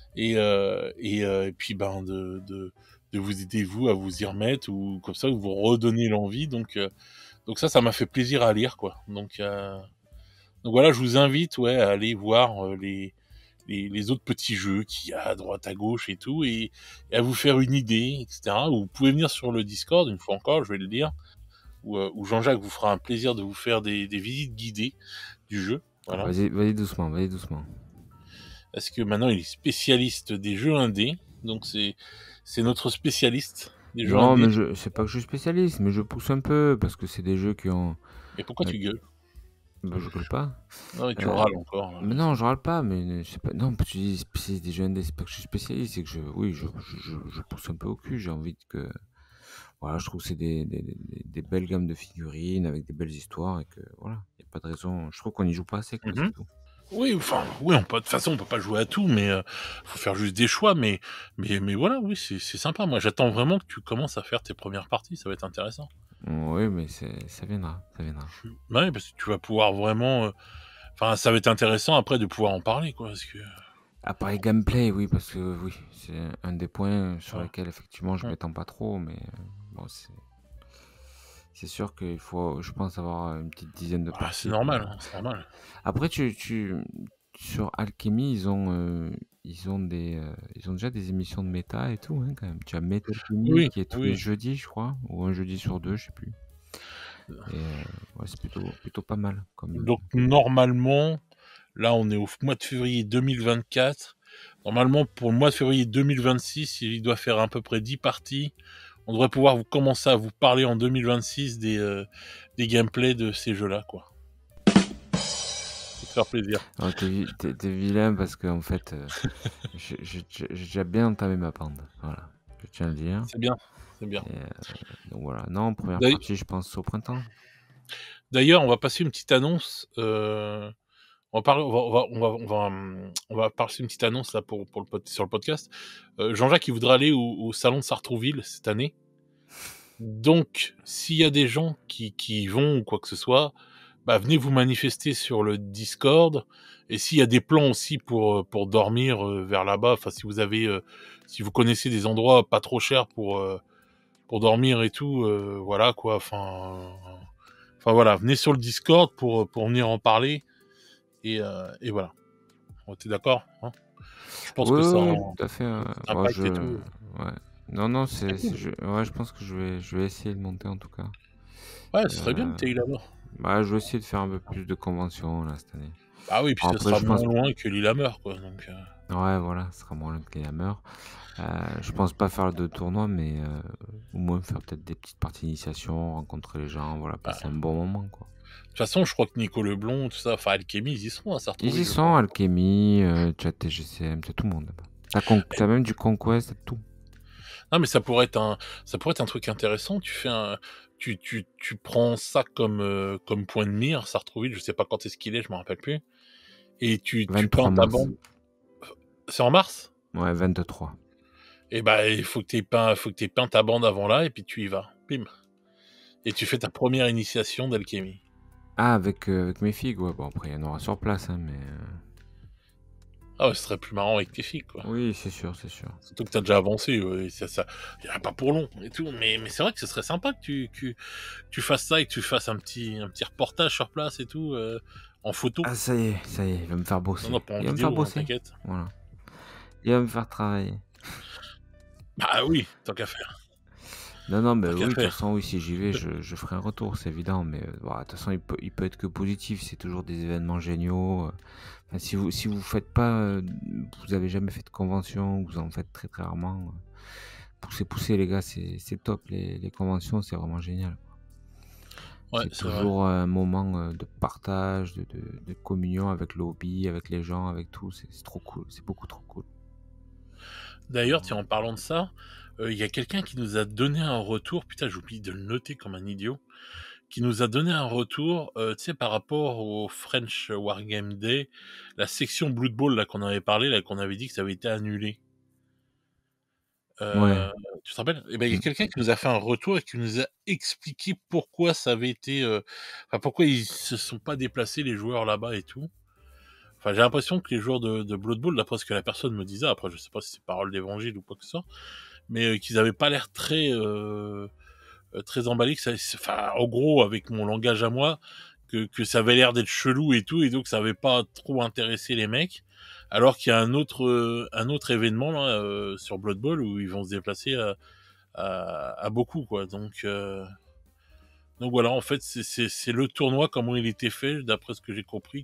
et puis de vous aider vous à vous y remettre ou comme ça vous redonner l'envie. Donc ça m'a fait plaisir à lire quoi. Donc voilà, je vous invite à aller voir les autres petits jeux qu'il y a à droite à gauche et tout, et à vous faire une idée, etc. Ou vous pouvez venir sur le Discord, une fois encore, je vais le dire, où Jean-Jacques vous fera un plaisir de vous faire des visites guidées du jeu. Voilà. Vas-y doucement, vas-y doucement. Parce que maintenant, il est spécialiste des jeux indés, donc c'est notre spécialiste des jeux Non, indés. mais c'est pas que je suis spécialiste, mais je pousse un peu parce que c'est des jeux qui ont. Et pourquoi tu gueules? Je gueule pas. Non, et tu râles encore. Là. Mais non, je râle pas, mais c'est pas. Non, tu dis spécialiste des jeux indés, c'est pas que je suis spécialiste, c'est que je pousse un peu au cul. J'ai envie que. Voilà, je trouve que c'est des belles gammes de figurines avec des belles histoires et que voilà, il n'y a pas de raison. Je trouve qu'on n'y joue pas assez, quoi, c'est tout. Oui, de toute façon, on peut pas jouer à tout, mais faut faire juste des choix. Mais voilà, oui, c'est sympa. Moi, j'attends vraiment que tu commences à faire tes premières parties. Ça va être intéressant. Oui, mais ça viendra, ça viendra. Ouais, parce que tu vas pouvoir vraiment. Ça va être intéressant après de pouvoir en parler, quoi. Parce que. Pareil gameplay, oui, parce que oui, c'est un des points sur Ouais. lesquels effectivement je Ouais. m'étends pas trop, mais bon, c'est sûr qu'il faut, je pense, avoir une petite dizaine de parties. C'est normal, c'est normal. Après, sur Alchemy, ils ont déjà des émissions de méta et tout, hein, quand même. Tu as Meta Alchemy Oui, qui est tous les jeudis, je crois, ou un jeudi sur deux, je sais plus. Et ouais, c'est plutôt pas mal. Donc normalement, là, on est au mois de février 2024. Normalement, pour le mois de février 2026, il doit faire à peu près 10 parties. On devrait pouvoir commencer à vous parler en 2026 des gameplays de ces jeux-là, quoi. Pour te faire plaisir. Alors, t'es vilain parce que en fait, j'ai déjà bien entamé ma bande. Voilà, je tiens à le dire. C'est bien, c'est bien. Donc voilà, non, première D'ailleurs- partie, je pense au printemps. D'ailleurs, on va passer une petite annonce. On va passer une petite annonce là sur le podcast. Jean-Jacques, il voudra aller au salon de Sartrouville cette année. Donc, s'il y a des gens qui y vont ou quoi que ce soit, venez vous manifester sur le Discord. Et s'il y a des plans aussi pour dormir vers là-bas, enfin si vous connaissez des endroits pas trop chers pour dormir et tout, voilà quoi. Enfin voilà, venez sur le Discord pour venir en parler. Et voilà. T'es d'accord, hein? Je pense que ça Oui, tout à fait. impact et tout. Ouais. Non, je pense que je vais essayer de monter en tout cas. Ouais, ce serait bien que t'aies eu là-bas. Je vais essayer de faire un peu plus de conventions là cette année. Ah oui, puis Après, ça sera je moins pense- loin que Lillehammer, quoi. Donc, Ouais, voilà, ce sera moins long que Hammer. Je pense pas faire de tournoi, mais au moins faire peut-être des petites parties d'initiation, rencontrer les gens, voilà, passer un bon moment, quoi. de toute façon, je crois que Nico Leblond, tout ça, enfin Alchemy, ils y seront à Sartrouville. Ils y je sont, crois. Alchemy, t'as TGCM, t'as tout le monde là-bas. T'as même du Conquest, t'as tout. Non, mais ça pourrait être un truc intéressant. Tu prends ça comme point de mire, Sartrouville. Je sais pas quand est-ce qu'il est, je me rappelle plus. Et tu 23 peins ta mars. bande. C'est en mars? Ouais, 23. Et il faut que t'aies peint ta bande avant là, et puis tu y vas. Bim. Et tu fais ta première initiation d'alchimie. Ah, avec mes figues, ouais. Bon, après, il y en aura sur place, hein, mais. Ah ouais, ce serait plus marrant avec tes filles, quoi. Oui, c'est sûr, c'est sûr. Surtout que t'as déjà avancé, ouais, ça ira pas pour long et tout. Mais c'est vrai que ce serait sympa que tu fasses ça et que tu fasses un petit reportage sur place et tout, en photo. Ah, ça y est, il va me faire bosser. Non, pas en Il va me vidéo, faire hein, bosser. t'inquiète. Voilà. Il va me faire travailler. Bah oui, tant qu'à faire. Non, mais Tant oui, qu'à de toute faire. façon, oui, si j'y vais, je ferai un retour, c'est évident. Mais de toute façon, il peut être que positif. C'est toujours des événements géniaux. Enfin, si vous faites pas, vous avez jamais fait de convention, vous en faites très très rarement. Poussez les gars, c'est top. Les conventions, c'est vraiment génial. Ouais, C'est c'est vrai. toujours un moment de partage, de communion avec le hobby, avec les gens, avec tout. C'est trop cool. C'est beaucoup trop cool. D'ailleurs, tiens, en parlant de ça, il y a quelqu'un qui nous a donné un retour. Putain, j'oublie de le noter comme un idiot. Qui nous a donné un retour, tu sais, par rapport au French Wargame Day, la section Blood Bowl là qu'on avait parlé, là qu'on avait dit que ça avait été annulé. Ouais. Heu, tu te rappelles? Et ben, il y a Mmh. quelqu'un qui nous a fait un retour et qui nous a expliqué pourquoi ça avait été, enfin pourquoi ils se sont pas déplacés les joueurs là-bas et tout. Enfin, j'ai l'impression que les joueurs de Blood Bowl, d'après ce que la personne me disait, après je sais pas si c'est parole d'évangile ou quoi que ce soit, mais qu'ils avaient pas l'air très emballés, que ça enfin, en gros, avec mon langage à moi, que ça avait l'air d'être chelou et tout, et donc ça avait pas trop intéressé les mecs. Alors qu'il y a un autre événement là, sur Blood Bowl où ils vont se déplacer à beaucoup, quoi. Donc voilà, en fait, c'est le tournoi comment il était fait, d'après ce que j'ai compris,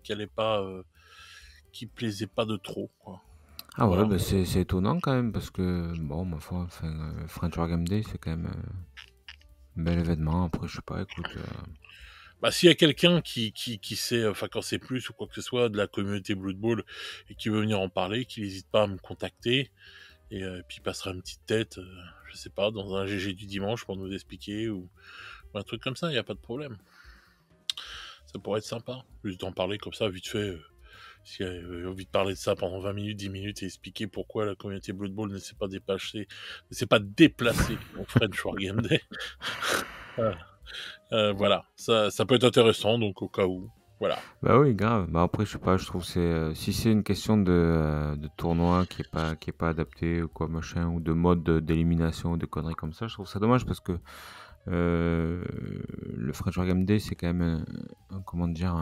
qui plaisait pas de trop, quoi. Ah ouais, Voilà. bah, c'est étonnant quand même parce que bon, ma foi, enfin, French War Game Day, c'est quand même, un bel événement. Après, je sais pas, écoute, Bah, s'il y a quelqu'un qui sait, enfin, quand c'est plus ou quoi que ce soit de la communauté Blood Bowl et qui veut venir en parler, qu'il n'hésite pas à me contacter puis il passera une petite tête, je sais pas, dans un GG du dimanche pour nous expliquer ou un truc comme ça, il y a pas de problème. Ça pourrait être sympa, juste d'en parler comme ça vite fait, s'il y a envie de parler de ça pendant 20 minutes, 10 minutes et expliquer pourquoi la communauté Blood Bowl ne s'est pas déplacée au French War Game Day. Voilà. Voilà, ça peut être intéressant, donc au cas où, voilà. bah oui, grave. Bah après, je sais pas, je trouve que c'est si c'est une question de tournoi qui est pas adapté ou quoi machin ou de mode d'élimination ou de conneries comme ça, je trouve ça dommage parce que euh, le French War Game Day c'est quand même comment dire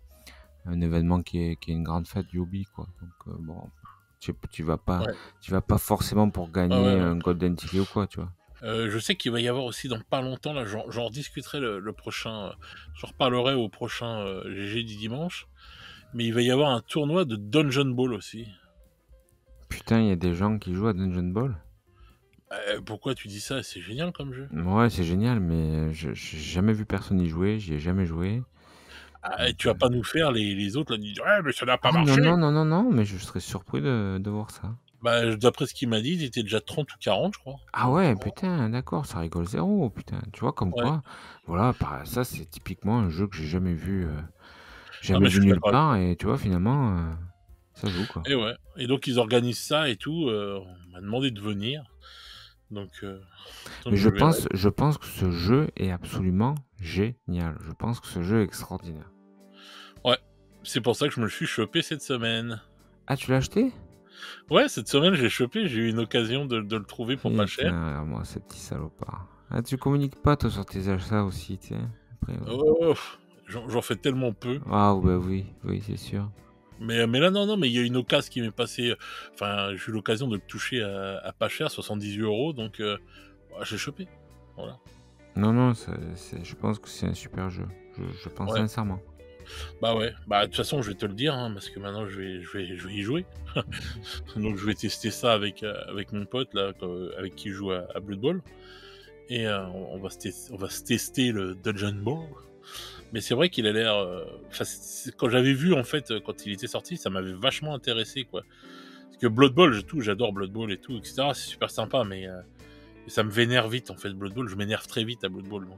un événement qui est une grande fête du hobby quoi. Donc bon, Ouais. tu vas pas forcément pour Ah ouais, gagner ouais. un golden ticket ou quoi, tu vois. Je sais qu'il va y avoir aussi dans pas longtemps, là, j'en rediscuterai le prochain, j'en reparlerai au prochain GG du dimanche, mais il va y avoir un tournoi de Dungeon Ball aussi. Putain, il y a des gens qui jouent à Dungeon Ball. Pourquoi tu dis ça? C'est génial comme jeu. Ouais, c'est génial, mais j'ai jamais vu personne y jouer, j'y ai jamais joué. Ah, et Donc, tu vas pas nous faire les autres là, dire ouais, mais ça n'a pas ah non, marché. non, non, non, non, mais je serais surpris de voir ça. Bah, d'après ce qu'il m'a dit, ils étaient déjà 30 ou 40, je crois. Ah ouais, putain, d'accord, ça rigole zéro, putain. Tu vois, comme Ouais. quoi, voilà, ça c'est typiquement un jeu que j'ai jamais vu, Ah, jamais mais je vu suis nulle d'accord avec part, toi. et tu vois, finalement, ça joue, quoi. Et ouais. Et donc ils organisent ça et tout. On m'a demandé de venir, donc, euh, Mais donc je verrai. je pense que ce jeu est absolument génial. Je pense que ce jeu est extraordinaire. Ouais. C'est pour ça que je me le suis chopé cette semaine. Ah, tu l'as acheté? Ouais, cette semaine, j'ai chopé, j'ai eu une occasion de le trouver pour pas cher. Putain, moi, ce petit salopard. Ah, tu communiques pas, toi, sur tes achats aussi, tu sais. Après, Oh, j'en fais tellement peu. ah, bah oui, oui, c'est sûr. Mais là, non, mais il y a une occasion qui m'est passée. Enfin, j'ai eu l'occasion de le toucher à pas cher, 78 €, donc ouais, j'ai chopé. Voilà. Non, non, je pense que c'est un super jeu. Je pense Ouais. sincèrement. Bah ouais. Bah de toute façon, je vais te le dire, hein, parce que maintenant, je vais y jouer. Donc, je vais tester ça avec mon pote là, avec qui je joue à Blood Bowl, et on va se tester le Dungeon Ball. Mais c'est vrai qu'il a l'air. Enfin, quand j'avais vu en fait quand il était sorti, ça m'avait vachement intéressé quoi. Parce que Blood Bowl, j'adore Blood Bowl et tout, etc. C'est super sympa, mais ça me vénère vite en fait Blood Bowl. Je m'énerve très vite à Blood Bowl,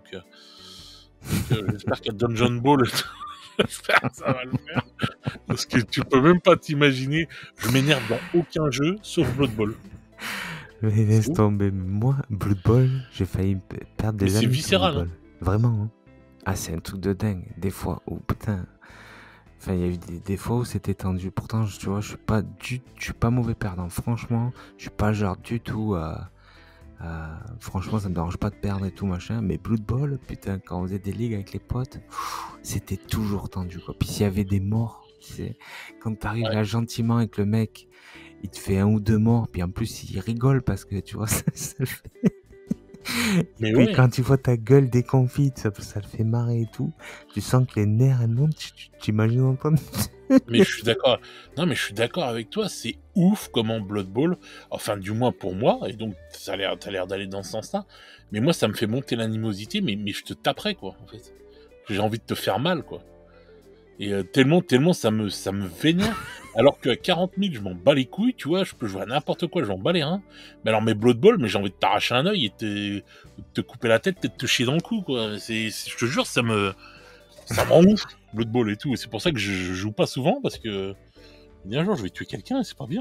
donc j'espère qu'à Dungeon Ball, j'espère que ça va le faire. Parce que tu peux même pas t'imaginer, je m'énerve dans aucun jeu sauf Blood Bowl. Mais C'est laisse ouf. tomber, moi, Blood Bowl, j'ai failli perdre Mais des c'est amis sur Blood viscéral, hein. Bowl. Vraiment, hein. Ah, c'est un truc de dingue. Des fois, oh putain. Enfin, il y a eu des fois où c'était tendu. Pourtant, tu vois, je suis pas mauvais perdant. Franchement, je suis pas genre du tout franchement, ça me dérange pas de perdre et tout, machin. Mais Blood Bowl, putain, quand on faisait des ligues avec les potes, c'était toujours tendu, quoi. Puis s'il y avait des morts, tu sais, quand t'arrives Ouais. là gentiment avec le mec, il te fait un ou deux morts, puis en plus, il rigole parce que, tu vois, ça le fait. Mais Puis ouais. quand tu vois ta gueule déconfite, ça le fait marrer et tout. Tu sens que les nerfs, elles montent, tu t'imagines entendre. Mais je suis d'accord. Non, mais je suis d'accord avec toi. C'est ouf comment Blood Bowl, enfin du moins pour moi, et donc t'as l'air d'aller dans ce sens-là. Mais moi, ça me fait monter l'animosité, mais je te taperais quoi, en fait. J'ai envie de te faire mal quoi. Et tellement ça me vénère. Alors qu'à 40 000, je m'en bats les couilles, tu vois. Je peux jouer à n'importe quoi, je m'en bats les reins. Mais alors mes Blood Bowl, mais j'ai envie de t'arracher un œil et de te couper la tête, et de te chier dans le cou quoi. Je te jure, ça me rend ouf. Blood Bowl et tout, et c'est pour ça que je joue pas souvent, parce que Il dit un jour, je vais tuer quelqu'un, c'est pas bien.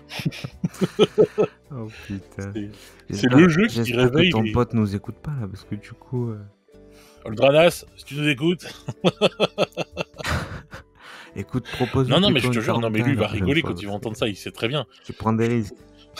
Oh putain. C'est le jeu qui J'espère réveille que ton les... pote nous écoute pas là, parce que du coup. Oldranas, si tu nous écoutes. Écoute, propose-lui Non, mais plutôt je te une jure, non, mais lui, il quarantaine va la prochaine rigoler fois, quand il va parce entendre que ça, il sait très bien. tu prends des risques.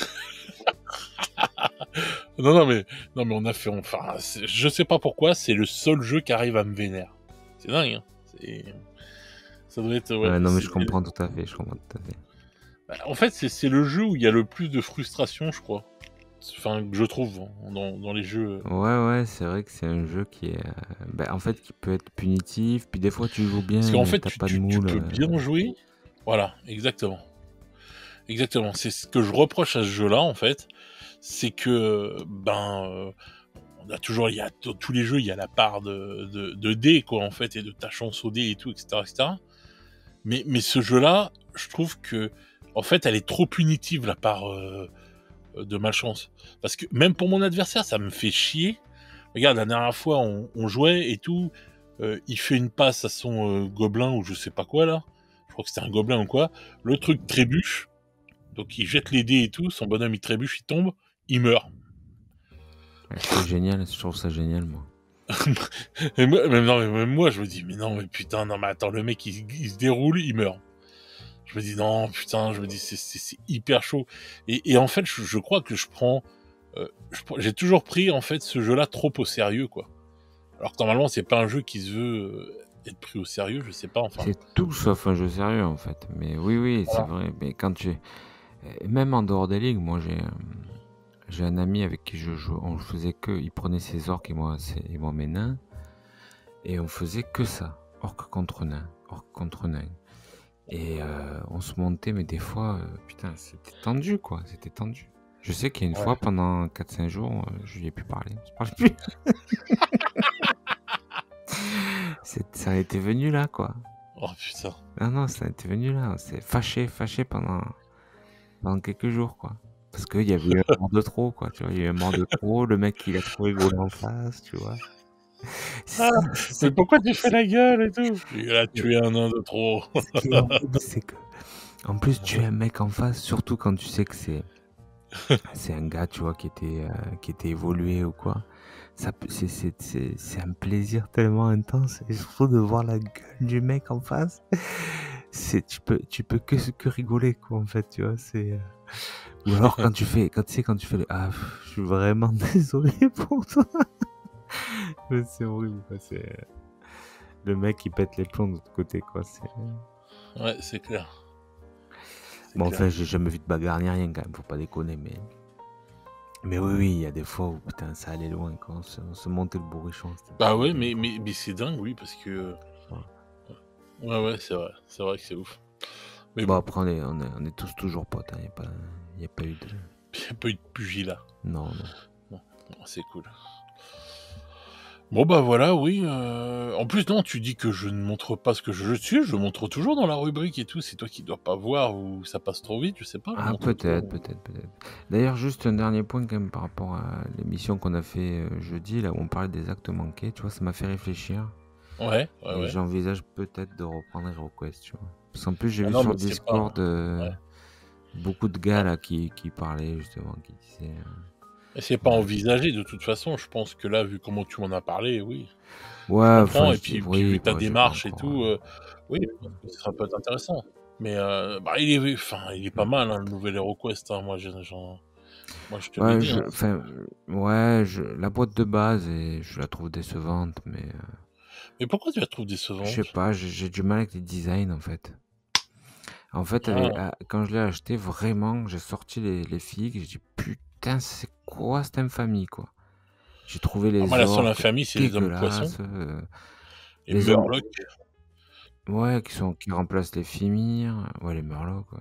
Non, mais on a fait, enfin, je sais pas pourquoi, c'est le seul jeu qui arrive à me vénérer. C'est dingue, hein. Ça doit être, Ouais, non, mais je comprends tout à fait, En fait, c'est le jeu où il y a le plus de frustration, je crois. Enfin, je trouve, dans les jeux. Ouais, c'est vrai que c'est un jeu qui est, en fait, qui peut être punitif, puis des fois tu joues bien, Parce qu'en mais fait, t'as tu, pas de tu, tu moule. peux bien jouer. Voilà, exactement. Exactement. C'est ce que je reproche à ce jeu-là, en fait. C'est que, on a toujours, il y a tous les jeux, il y a la part de dés, quoi, en fait, et de ta chance au dé et tout, etc., etc. Mais ce jeu-là, je trouve que, en fait, elle est trop punitive, la part de malchance. Parce que même pour mon adversaire, ça me fait chier. Regarde, la dernière fois, on jouait et tout. Il fait une passe à son gobelin ou je sais pas quoi, là. Je crois que c'était un gobelin ou quoi. Le truc trébuche. Donc il jette les dés et tout. Son bonhomme, il trébuche, il tombe. Il meurt. C'est génial, je trouve ça génial, moi. Même moi, je me dis, mais non, mais putain, non, mais attends, le mec, il se déroule, il meurt. Je me dis, non, putain, je me dis, c'est hyper chaud. Et en fait, je crois que j'ai toujours pris, en fait, ce jeu-là trop au sérieux, quoi. Alors que normalement, c'est pas un jeu qui se veut être pris au sérieux, je sais pas, enfin. C'est tout sauf un jeu sérieux, en fait. Mais oui, c'est vrai. Mais quand même en dehors des ligues, moi, j'ai un ami avec qui je joue. On faisait que. Il prenait ses orques et moi mes nains. Et on faisait que ça. Orque contre nain. Et on se montait, mais des fois, putain, c'était tendu, quoi. C'était tendu. Je sais qu'il y a une fois, pendant 4-5 jours, je lui ai plus parlé. Je parle plus. Ça a été venu là, quoi. Oh putain. Non, ça a été venu là. C'est fâché pendant quelques jours, quoi. Parce qu'il y avait eu un mort de trop, quoi. Tu vois, il y a eu un mort de trop. Le mec, il a trop rigolé en face, tu vois. Mais pourquoi tu fais la gueule et tout? Il a tué un nain de trop. Ce qui est horrible, c'est que, en plus, tuer un mec en face, surtout quand tu sais que c'est un gars, tu vois, qui était évolué ou quoi. C'est un plaisir tellement intense, et surtout de voir la gueule du mec en face. Tu peux que rigoler, quoi, en fait, tu vois. Ou alors quand tu fais le je suis vraiment désolé pour toi. Mais c'est horrible, quoi. Le mec qui pète les plombs de l'autre côté, quoi. Ouais, c'est clair. Bon, enfin, j'ai jamais vu de bagarre ni rien, quand même, faut pas déconner, mais oui, il y a des fois où, putain, ça allait loin, quoi. On se montait le bourrichon. Bah ouais, mais c'est dingue, oui, parce que... Ouais, c'est vrai que c'est ouf. Mais bon, après, on est tous toujours potes, hein. Il y a pas eu de... Il n'y a pas eu de pugilat. Non. Bon, c'est cool. Bon bah voilà, oui. En plus, non, tu dis que je ne montre pas ce que je suis, je montre toujours dans la rubrique et tout. C'est toi qui dois pas voir ou ça passe trop vite, je sais pas. Ah, peut-être. D'ailleurs, juste un dernier point quand même par rapport à l'émission qu'on a fait jeudi, là où on parlait des actes manqués, tu vois, ça m'a fait réfléchir. Ouais. Et j'envisage peut-être de reprendre HeroQuest, tu vois. Parce qu'en plus, j'ai vu sur Discord beaucoup de gars là qui parlaient justement, qui disaient... C'est pas envisagé de toute façon, je pense que là, vu comment tu m'en as parlé, oui. Ouais, et puis vu ta démarche et tout, oui, ça peut être intéressant. Mais il est pas mal, hein, le nouvel HeroQuest, hein, moi je te l'ai dit. La boîte de base, et je la trouve décevante, mais... Mais pourquoi tu la trouves décevante? Je sais pas, j'ai du mal avec les designs, en fait. En fait, quand je l'ai acheté, vraiment, j'ai sorti les figues, j'ai dit, putain, c'est quoi cette infamie, quoi. J'ai trouvé les orques la seule infamie, c'est les hommes poissons. Les Murlocs. Ouais, qui remplacent les Fimir. Ouais, les Murlocs, ouais.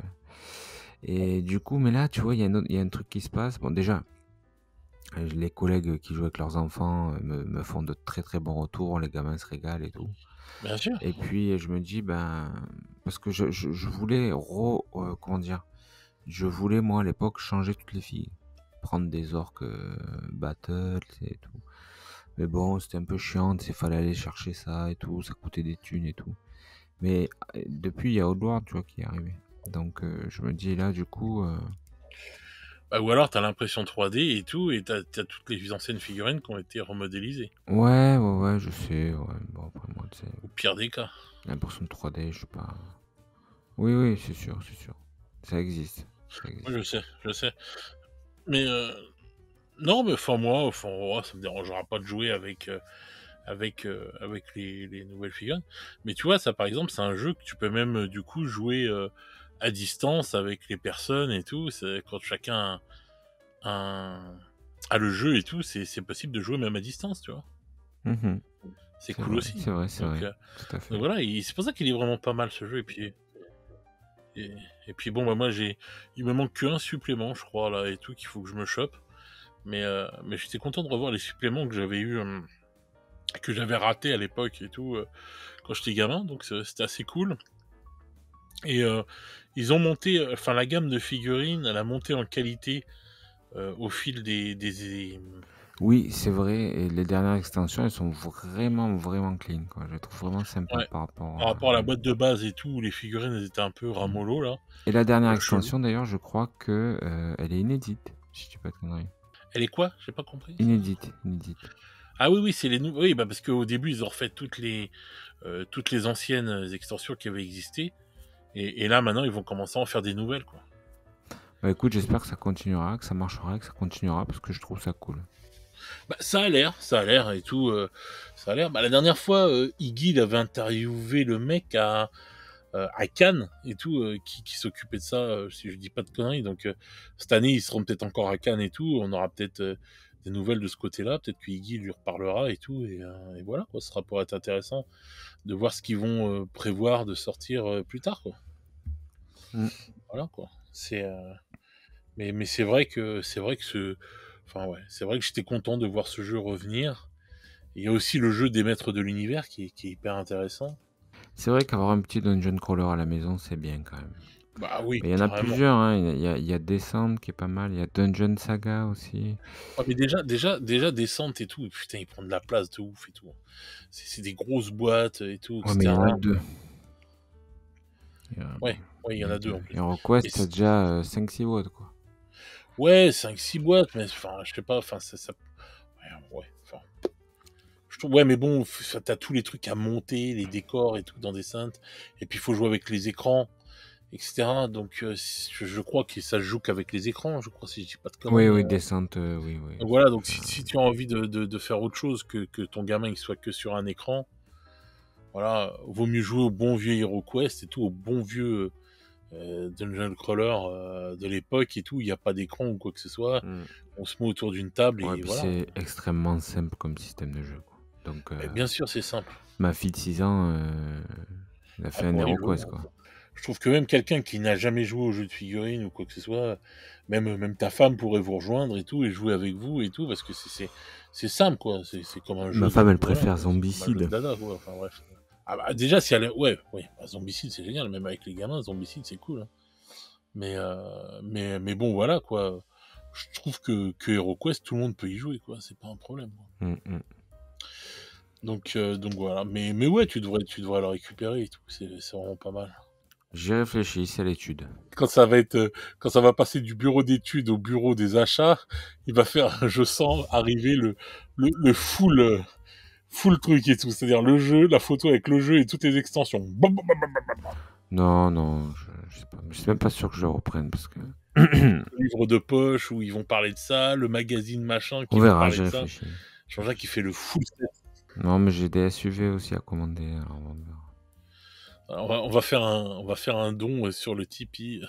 Et du coup, mais là, tu vois, il y a un truc qui se passe. Bon, déjà, les collègues qui jouent avec leurs enfants me font de très très bons retours. Les gamins se régalent et tout. Bien sûr. Et puis, je me dis, parce que je voulais, comment dire, je voulais, moi, à l'époque, changer toutes les filles. Prendre des orques battle et tout. Mais bon, c'était un peu chiant, il fallait aller chercher ça et tout, ça coûtait des thunes et tout. Mais depuis, il y a Oddworld, tu vois, qui est arrivé. Donc je me dis là, du coup, Bah, ou alors t'as l'impression 3D et tout, et t'as toutes les anciennes figurines qui ont été remodélisées. ouais, je sais. Ouais. Bon, après, moi, tu sais, Au pire des cas. l'impression de 3D, je sais pas. Oui, c'est sûr, c'est sûr. Ça existe. Ça Moi, existe. je sais. Mais non, mais enfin, ouais, ça me dérangera pas de jouer avec les nouvelles figurines. Mais tu vois, ça par exemple, c'est un jeu que tu peux même du coup jouer à distance avec les personnes et tout. C'est quand chacun a, a le jeu et tout, c'est possible de jouer même à distance, tu vois. Mhm. C'est C'est cool vrai, aussi. c'est vrai, c'est Donc, vrai. Tout à fait. donc voilà, c'est pour ça qu'il est vraiment pas mal ce jeu. Et, et puis bon, bah moi il me manque qu'un supplément, je crois là et tout qu'il faut que je me chope. Mais j'étais content de revoir les suppléments que j'avais eu, que j'avais raté à l'époque et tout quand j'étais gamin. Donc c'était assez cool. Et ils ont monté, enfin la gamme de figurines, elle a monté en qualité au fil des. Oui, c'est vrai. Et les dernières extensions, elles sont vraiment, vraiment clean, quoi. Je les trouve vraiment sympa Ouais, par rapport par rapport à la à... boîte de base et tout, où les figurines elles étaient un peu ramollo là, Et la dernière chelou. extension, d'ailleurs, je crois que elle est inédite, si je dis pas de conneries. Elle est quoi? J'ai pas compris ça. Inédite, inédite. Ah oui, c'est les nouveaux. Oui, bah parce qu'au début ils ont refait toutes les anciennes extensions qui avaient existé. Et là maintenant ils vont commencer à en faire des nouvelles quoi. Bah écoute, j'espère que ça continuera, que ça marchera, que ça continuera, parce que je trouve ça cool. Bah, ça a l'air et tout. Ça a l'air. Bah, la dernière fois, Iggy il avait interviewé le mec à Cannes et tout, qui s'occupait de ça, si je dis pas de conneries. Donc cette année, ils seront peut-être encore à Cannes et tout. On aura peut-être des nouvelles de ce côté-là. Peut-être que Iggy lui reparlera et tout. Et voilà, quoi. Ce sera pour être intéressant de voir ce qu'ils vont prévoir de sortir plus tard, quoi. Mm. Voilà, quoi. Mais c'est vrai que enfin ouais, c'est vrai que j'étais content de voir ce jeu revenir. Il y a aussi le jeu des maîtres de l'univers qui est hyper intéressant. C'est vrai qu'avoir un petit dungeon crawler à la maison, c'est bien quand même. Bah oui, Mais il y en a carrément. plusieurs, hein. Il y a Descent qui est pas mal, il y a Dungeon Saga aussi. Ah, mais déjà descente et tout, putain, il prend de la place de ouf et tout. C'est des grosses boîtes et tout, Ouais, mais il y en etc. a deux. Il y a- Ouais, ouais, il y il y en a a deux deux. en plus. Et en Et Request, t'as déjà 5-6 watts, quoi. ouais, 5-6 boîtes, mais enfin, je sais pas, enfin, ouais, enfin. Je trouve, ouais, mais bon, t'as tous les trucs à monter, les décors et tout dans des Descent. Et puis il faut jouer avec les écrans, etc. Donc je crois que ça se joue qu'avec les écrans, je crois, si je dis pas de Oui, conneries. oui, Descent, oui. Donc voilà, donc Enfin, si tu as envie de faire autre chose que ton gamin il soit que sur un écran, voilà, vaut mieux jouer au bon vieux HeroQuest et tout, au bon vieux Dungeon Crawler de l'époque et tout, il n'y a pas d'écran ou quoi que ce soit, mm. on se met autour d'une table Ouais, et puis voilà. c'est extrêmement simple comme système de jeu, quoi. Donc, Et bien sûr, c'est simple. ma fille de 6 ans, elle a fait un Pour y jouer, HeroQuest, quoi. je trouve que même quelqu'un qui n'a jamais joué aux jeux de figurines ou quoi que ce soit, même ta femme pourrait vous rejoindre et tout, et jouer avec vous et tout, parce que c'est simple, quoi. C'est comme un jeu Ma femme, elle voilà, préfère c'est comme un jeu de Zombicide. dada, quoi. Enfin bref. Ah bah déjà, si elle ouais, bah, Zombicide, c'est génial, même avec les gamins, Zombicide, c'est cool, hein. Mais bon, voilà, quoi. Je trouve que HeroQuest, tout le monde peut y jouer, quoi. C'est pas un problème, quoi. Mm. Donc voilà. Mais ouais, tu devrais le récupérer et tout. C'est vraiment pas mal. J'y réfléchis, c'est à l'étude. Quand ça va passer du bureau d'études au bureau des achats, il va faire, je sens, arriver le full truc et tout. C'est-à-dire le jeu, la photo avec le jeu et toutes les extensions. Bam, bam, bam, bam, bam, bam. Non, je sais pas. Je suis même pas sûr que je le reprenne parce que. Le livre de poche où ils vont parler de ça, le magazine machin qui On va verra, parler j'y de ça. réfléchis. Jean-Jacques qui fait le full set. Non, mais j'ai des SUV aussi à commander, alors on verra. Alors, on va faire un don sur le Tipeee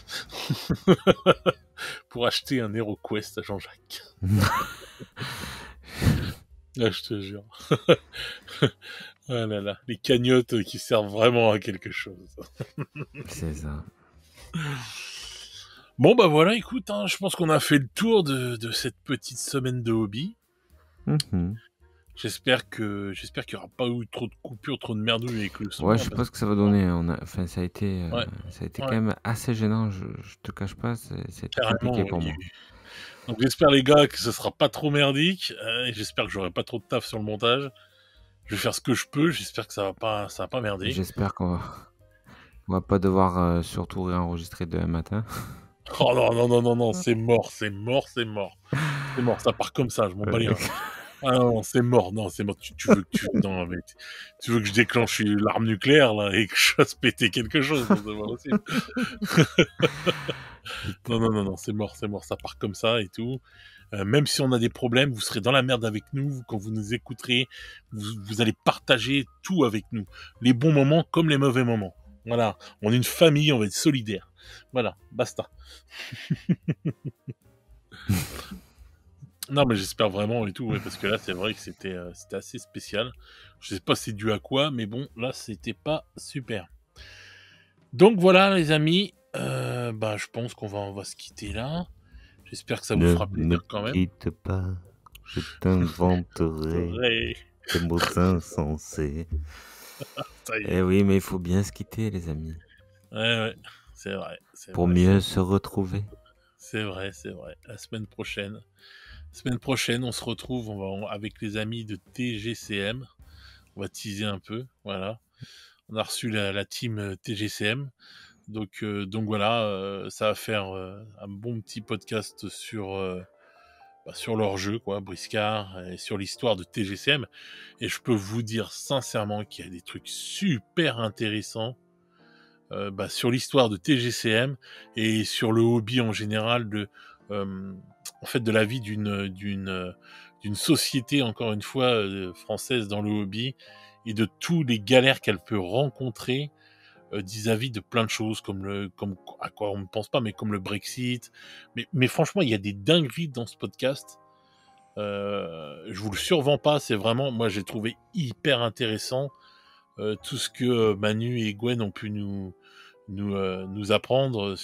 pour acheter un HeroQuest à Jean-Jacques. Ah, je te jure. Ah là là, les cagnottes qui servent vraiment à quelque chose. C'est ça. Bon bah voilà, écoute, hein, je pense qu'on a fait le tour de cette petite semaine de hobby. Mhm. J'espère qu'il n'y aura pas eu trop de coupures, trop de merdouilles avec le son. Ouais, hein, je sais parce pas ce que ça va donner. Enfin, ça a été Ouais, quand ouais, même assez gênant. Je te cache pas, c'était carrément. compliqué pour moi. Donc j'espère les gars que ce sera pas trop merdique. Et j'espère que j'aurai pas trop de taf sur le montage. Je vais faire ce que je peux. J'espère que ça va pas merder. J'espère On va pas devoir surtout réenregistrer demain matin. Oh non, non, non, non, non, c'est mort, c'est mort, c'est mort. C'est mort, ça part comme ça, je m'en bats les reins. Ah non, c'est mort, non, c'est mort. Tu veux que non, mais tu veux que je déclenche l'arme nucléaire là et que je fasse péter quelque chose, non, c'est pas possible. Non, non, non, non, c'est mort, ça part comme ça et tout. Même si on a des problèmes, vous serez dans la merde avec nous quand vous nous écouterez. Vous allez partager tout avec nous, les bons moments comme les mauvais moments. Voilà, on est une famille, on va être solidaires. Voilà, basta. Non, mais j'espère vraiment et tout, ouais, parce que là, c'est vrai que c'était assez spécial. Je sais pas c'est dû à quoi, mais bon, là, c'était pas super. Donc voilà, les amis, bah, je pense on va se quitter là. J'espère que ça vous Ne fera me plaisir quand même. quitte pas, je t'inventerai Ouais, des mots insensés. ça y est. Eh oui, mais il faut bien se quitter, les amis, Ouais, c'est vrai. pour mieux se retrouver. C'est vrai. La semaine prochaine, on se retrouve avec les amis de TGCM. On va teaser un peu, voilà. On a reçu la team TGCM. Donc voilà, ça va faire un bon petit podcast sur leur jeu, quoi, Briscard, et sur l'histoire de TGCM. Et je peux vous dire sincèrement qu'il y a des trucs super intéressants sur l'histoire de TGCM et sur le hobby en général en fait de la vie d'une société, encore une fois, française dans le hobby, et de tous les galères qu'elle peut rencontrer vis-à-vis de plein de choses comme à quoi on ne pense pas, mais comme le Brexit. Mais franchement, il y a des dingueries dans ce podcast. Je vous le survends pas, c'est vraiment, moi j'ai trouvé hyper intéressant tout ce que Manu et Gwen ont pu nous apprendre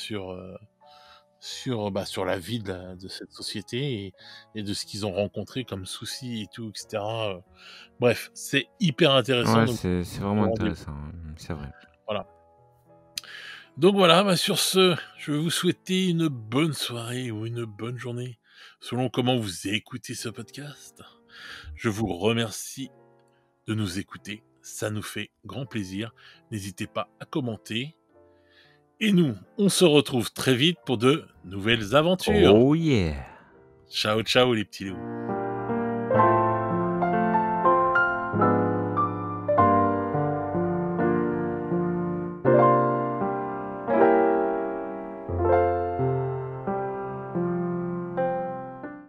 sur la vie de cette société et de ce qu'ils ont rencontré comme soucis et tout, etc. Bref, c'est hyper intéressant. Ouais, Donc, c'est vraiment rendez-vous. intéressant, c'est vrai. Voilà. Donc voilà, sur ce, je vais vous souhaiter une bonne soirée ou une bonne journée, selon comment vous écoutez ce podcast. Je vous remercie de nous écouter, ça nous fait grand plaisir. N'hésitez pas à commenter. Et nous, on se retrouve très vite pour de nouvelles aventures. Oh yeah! Ciao, ciao les petits loups.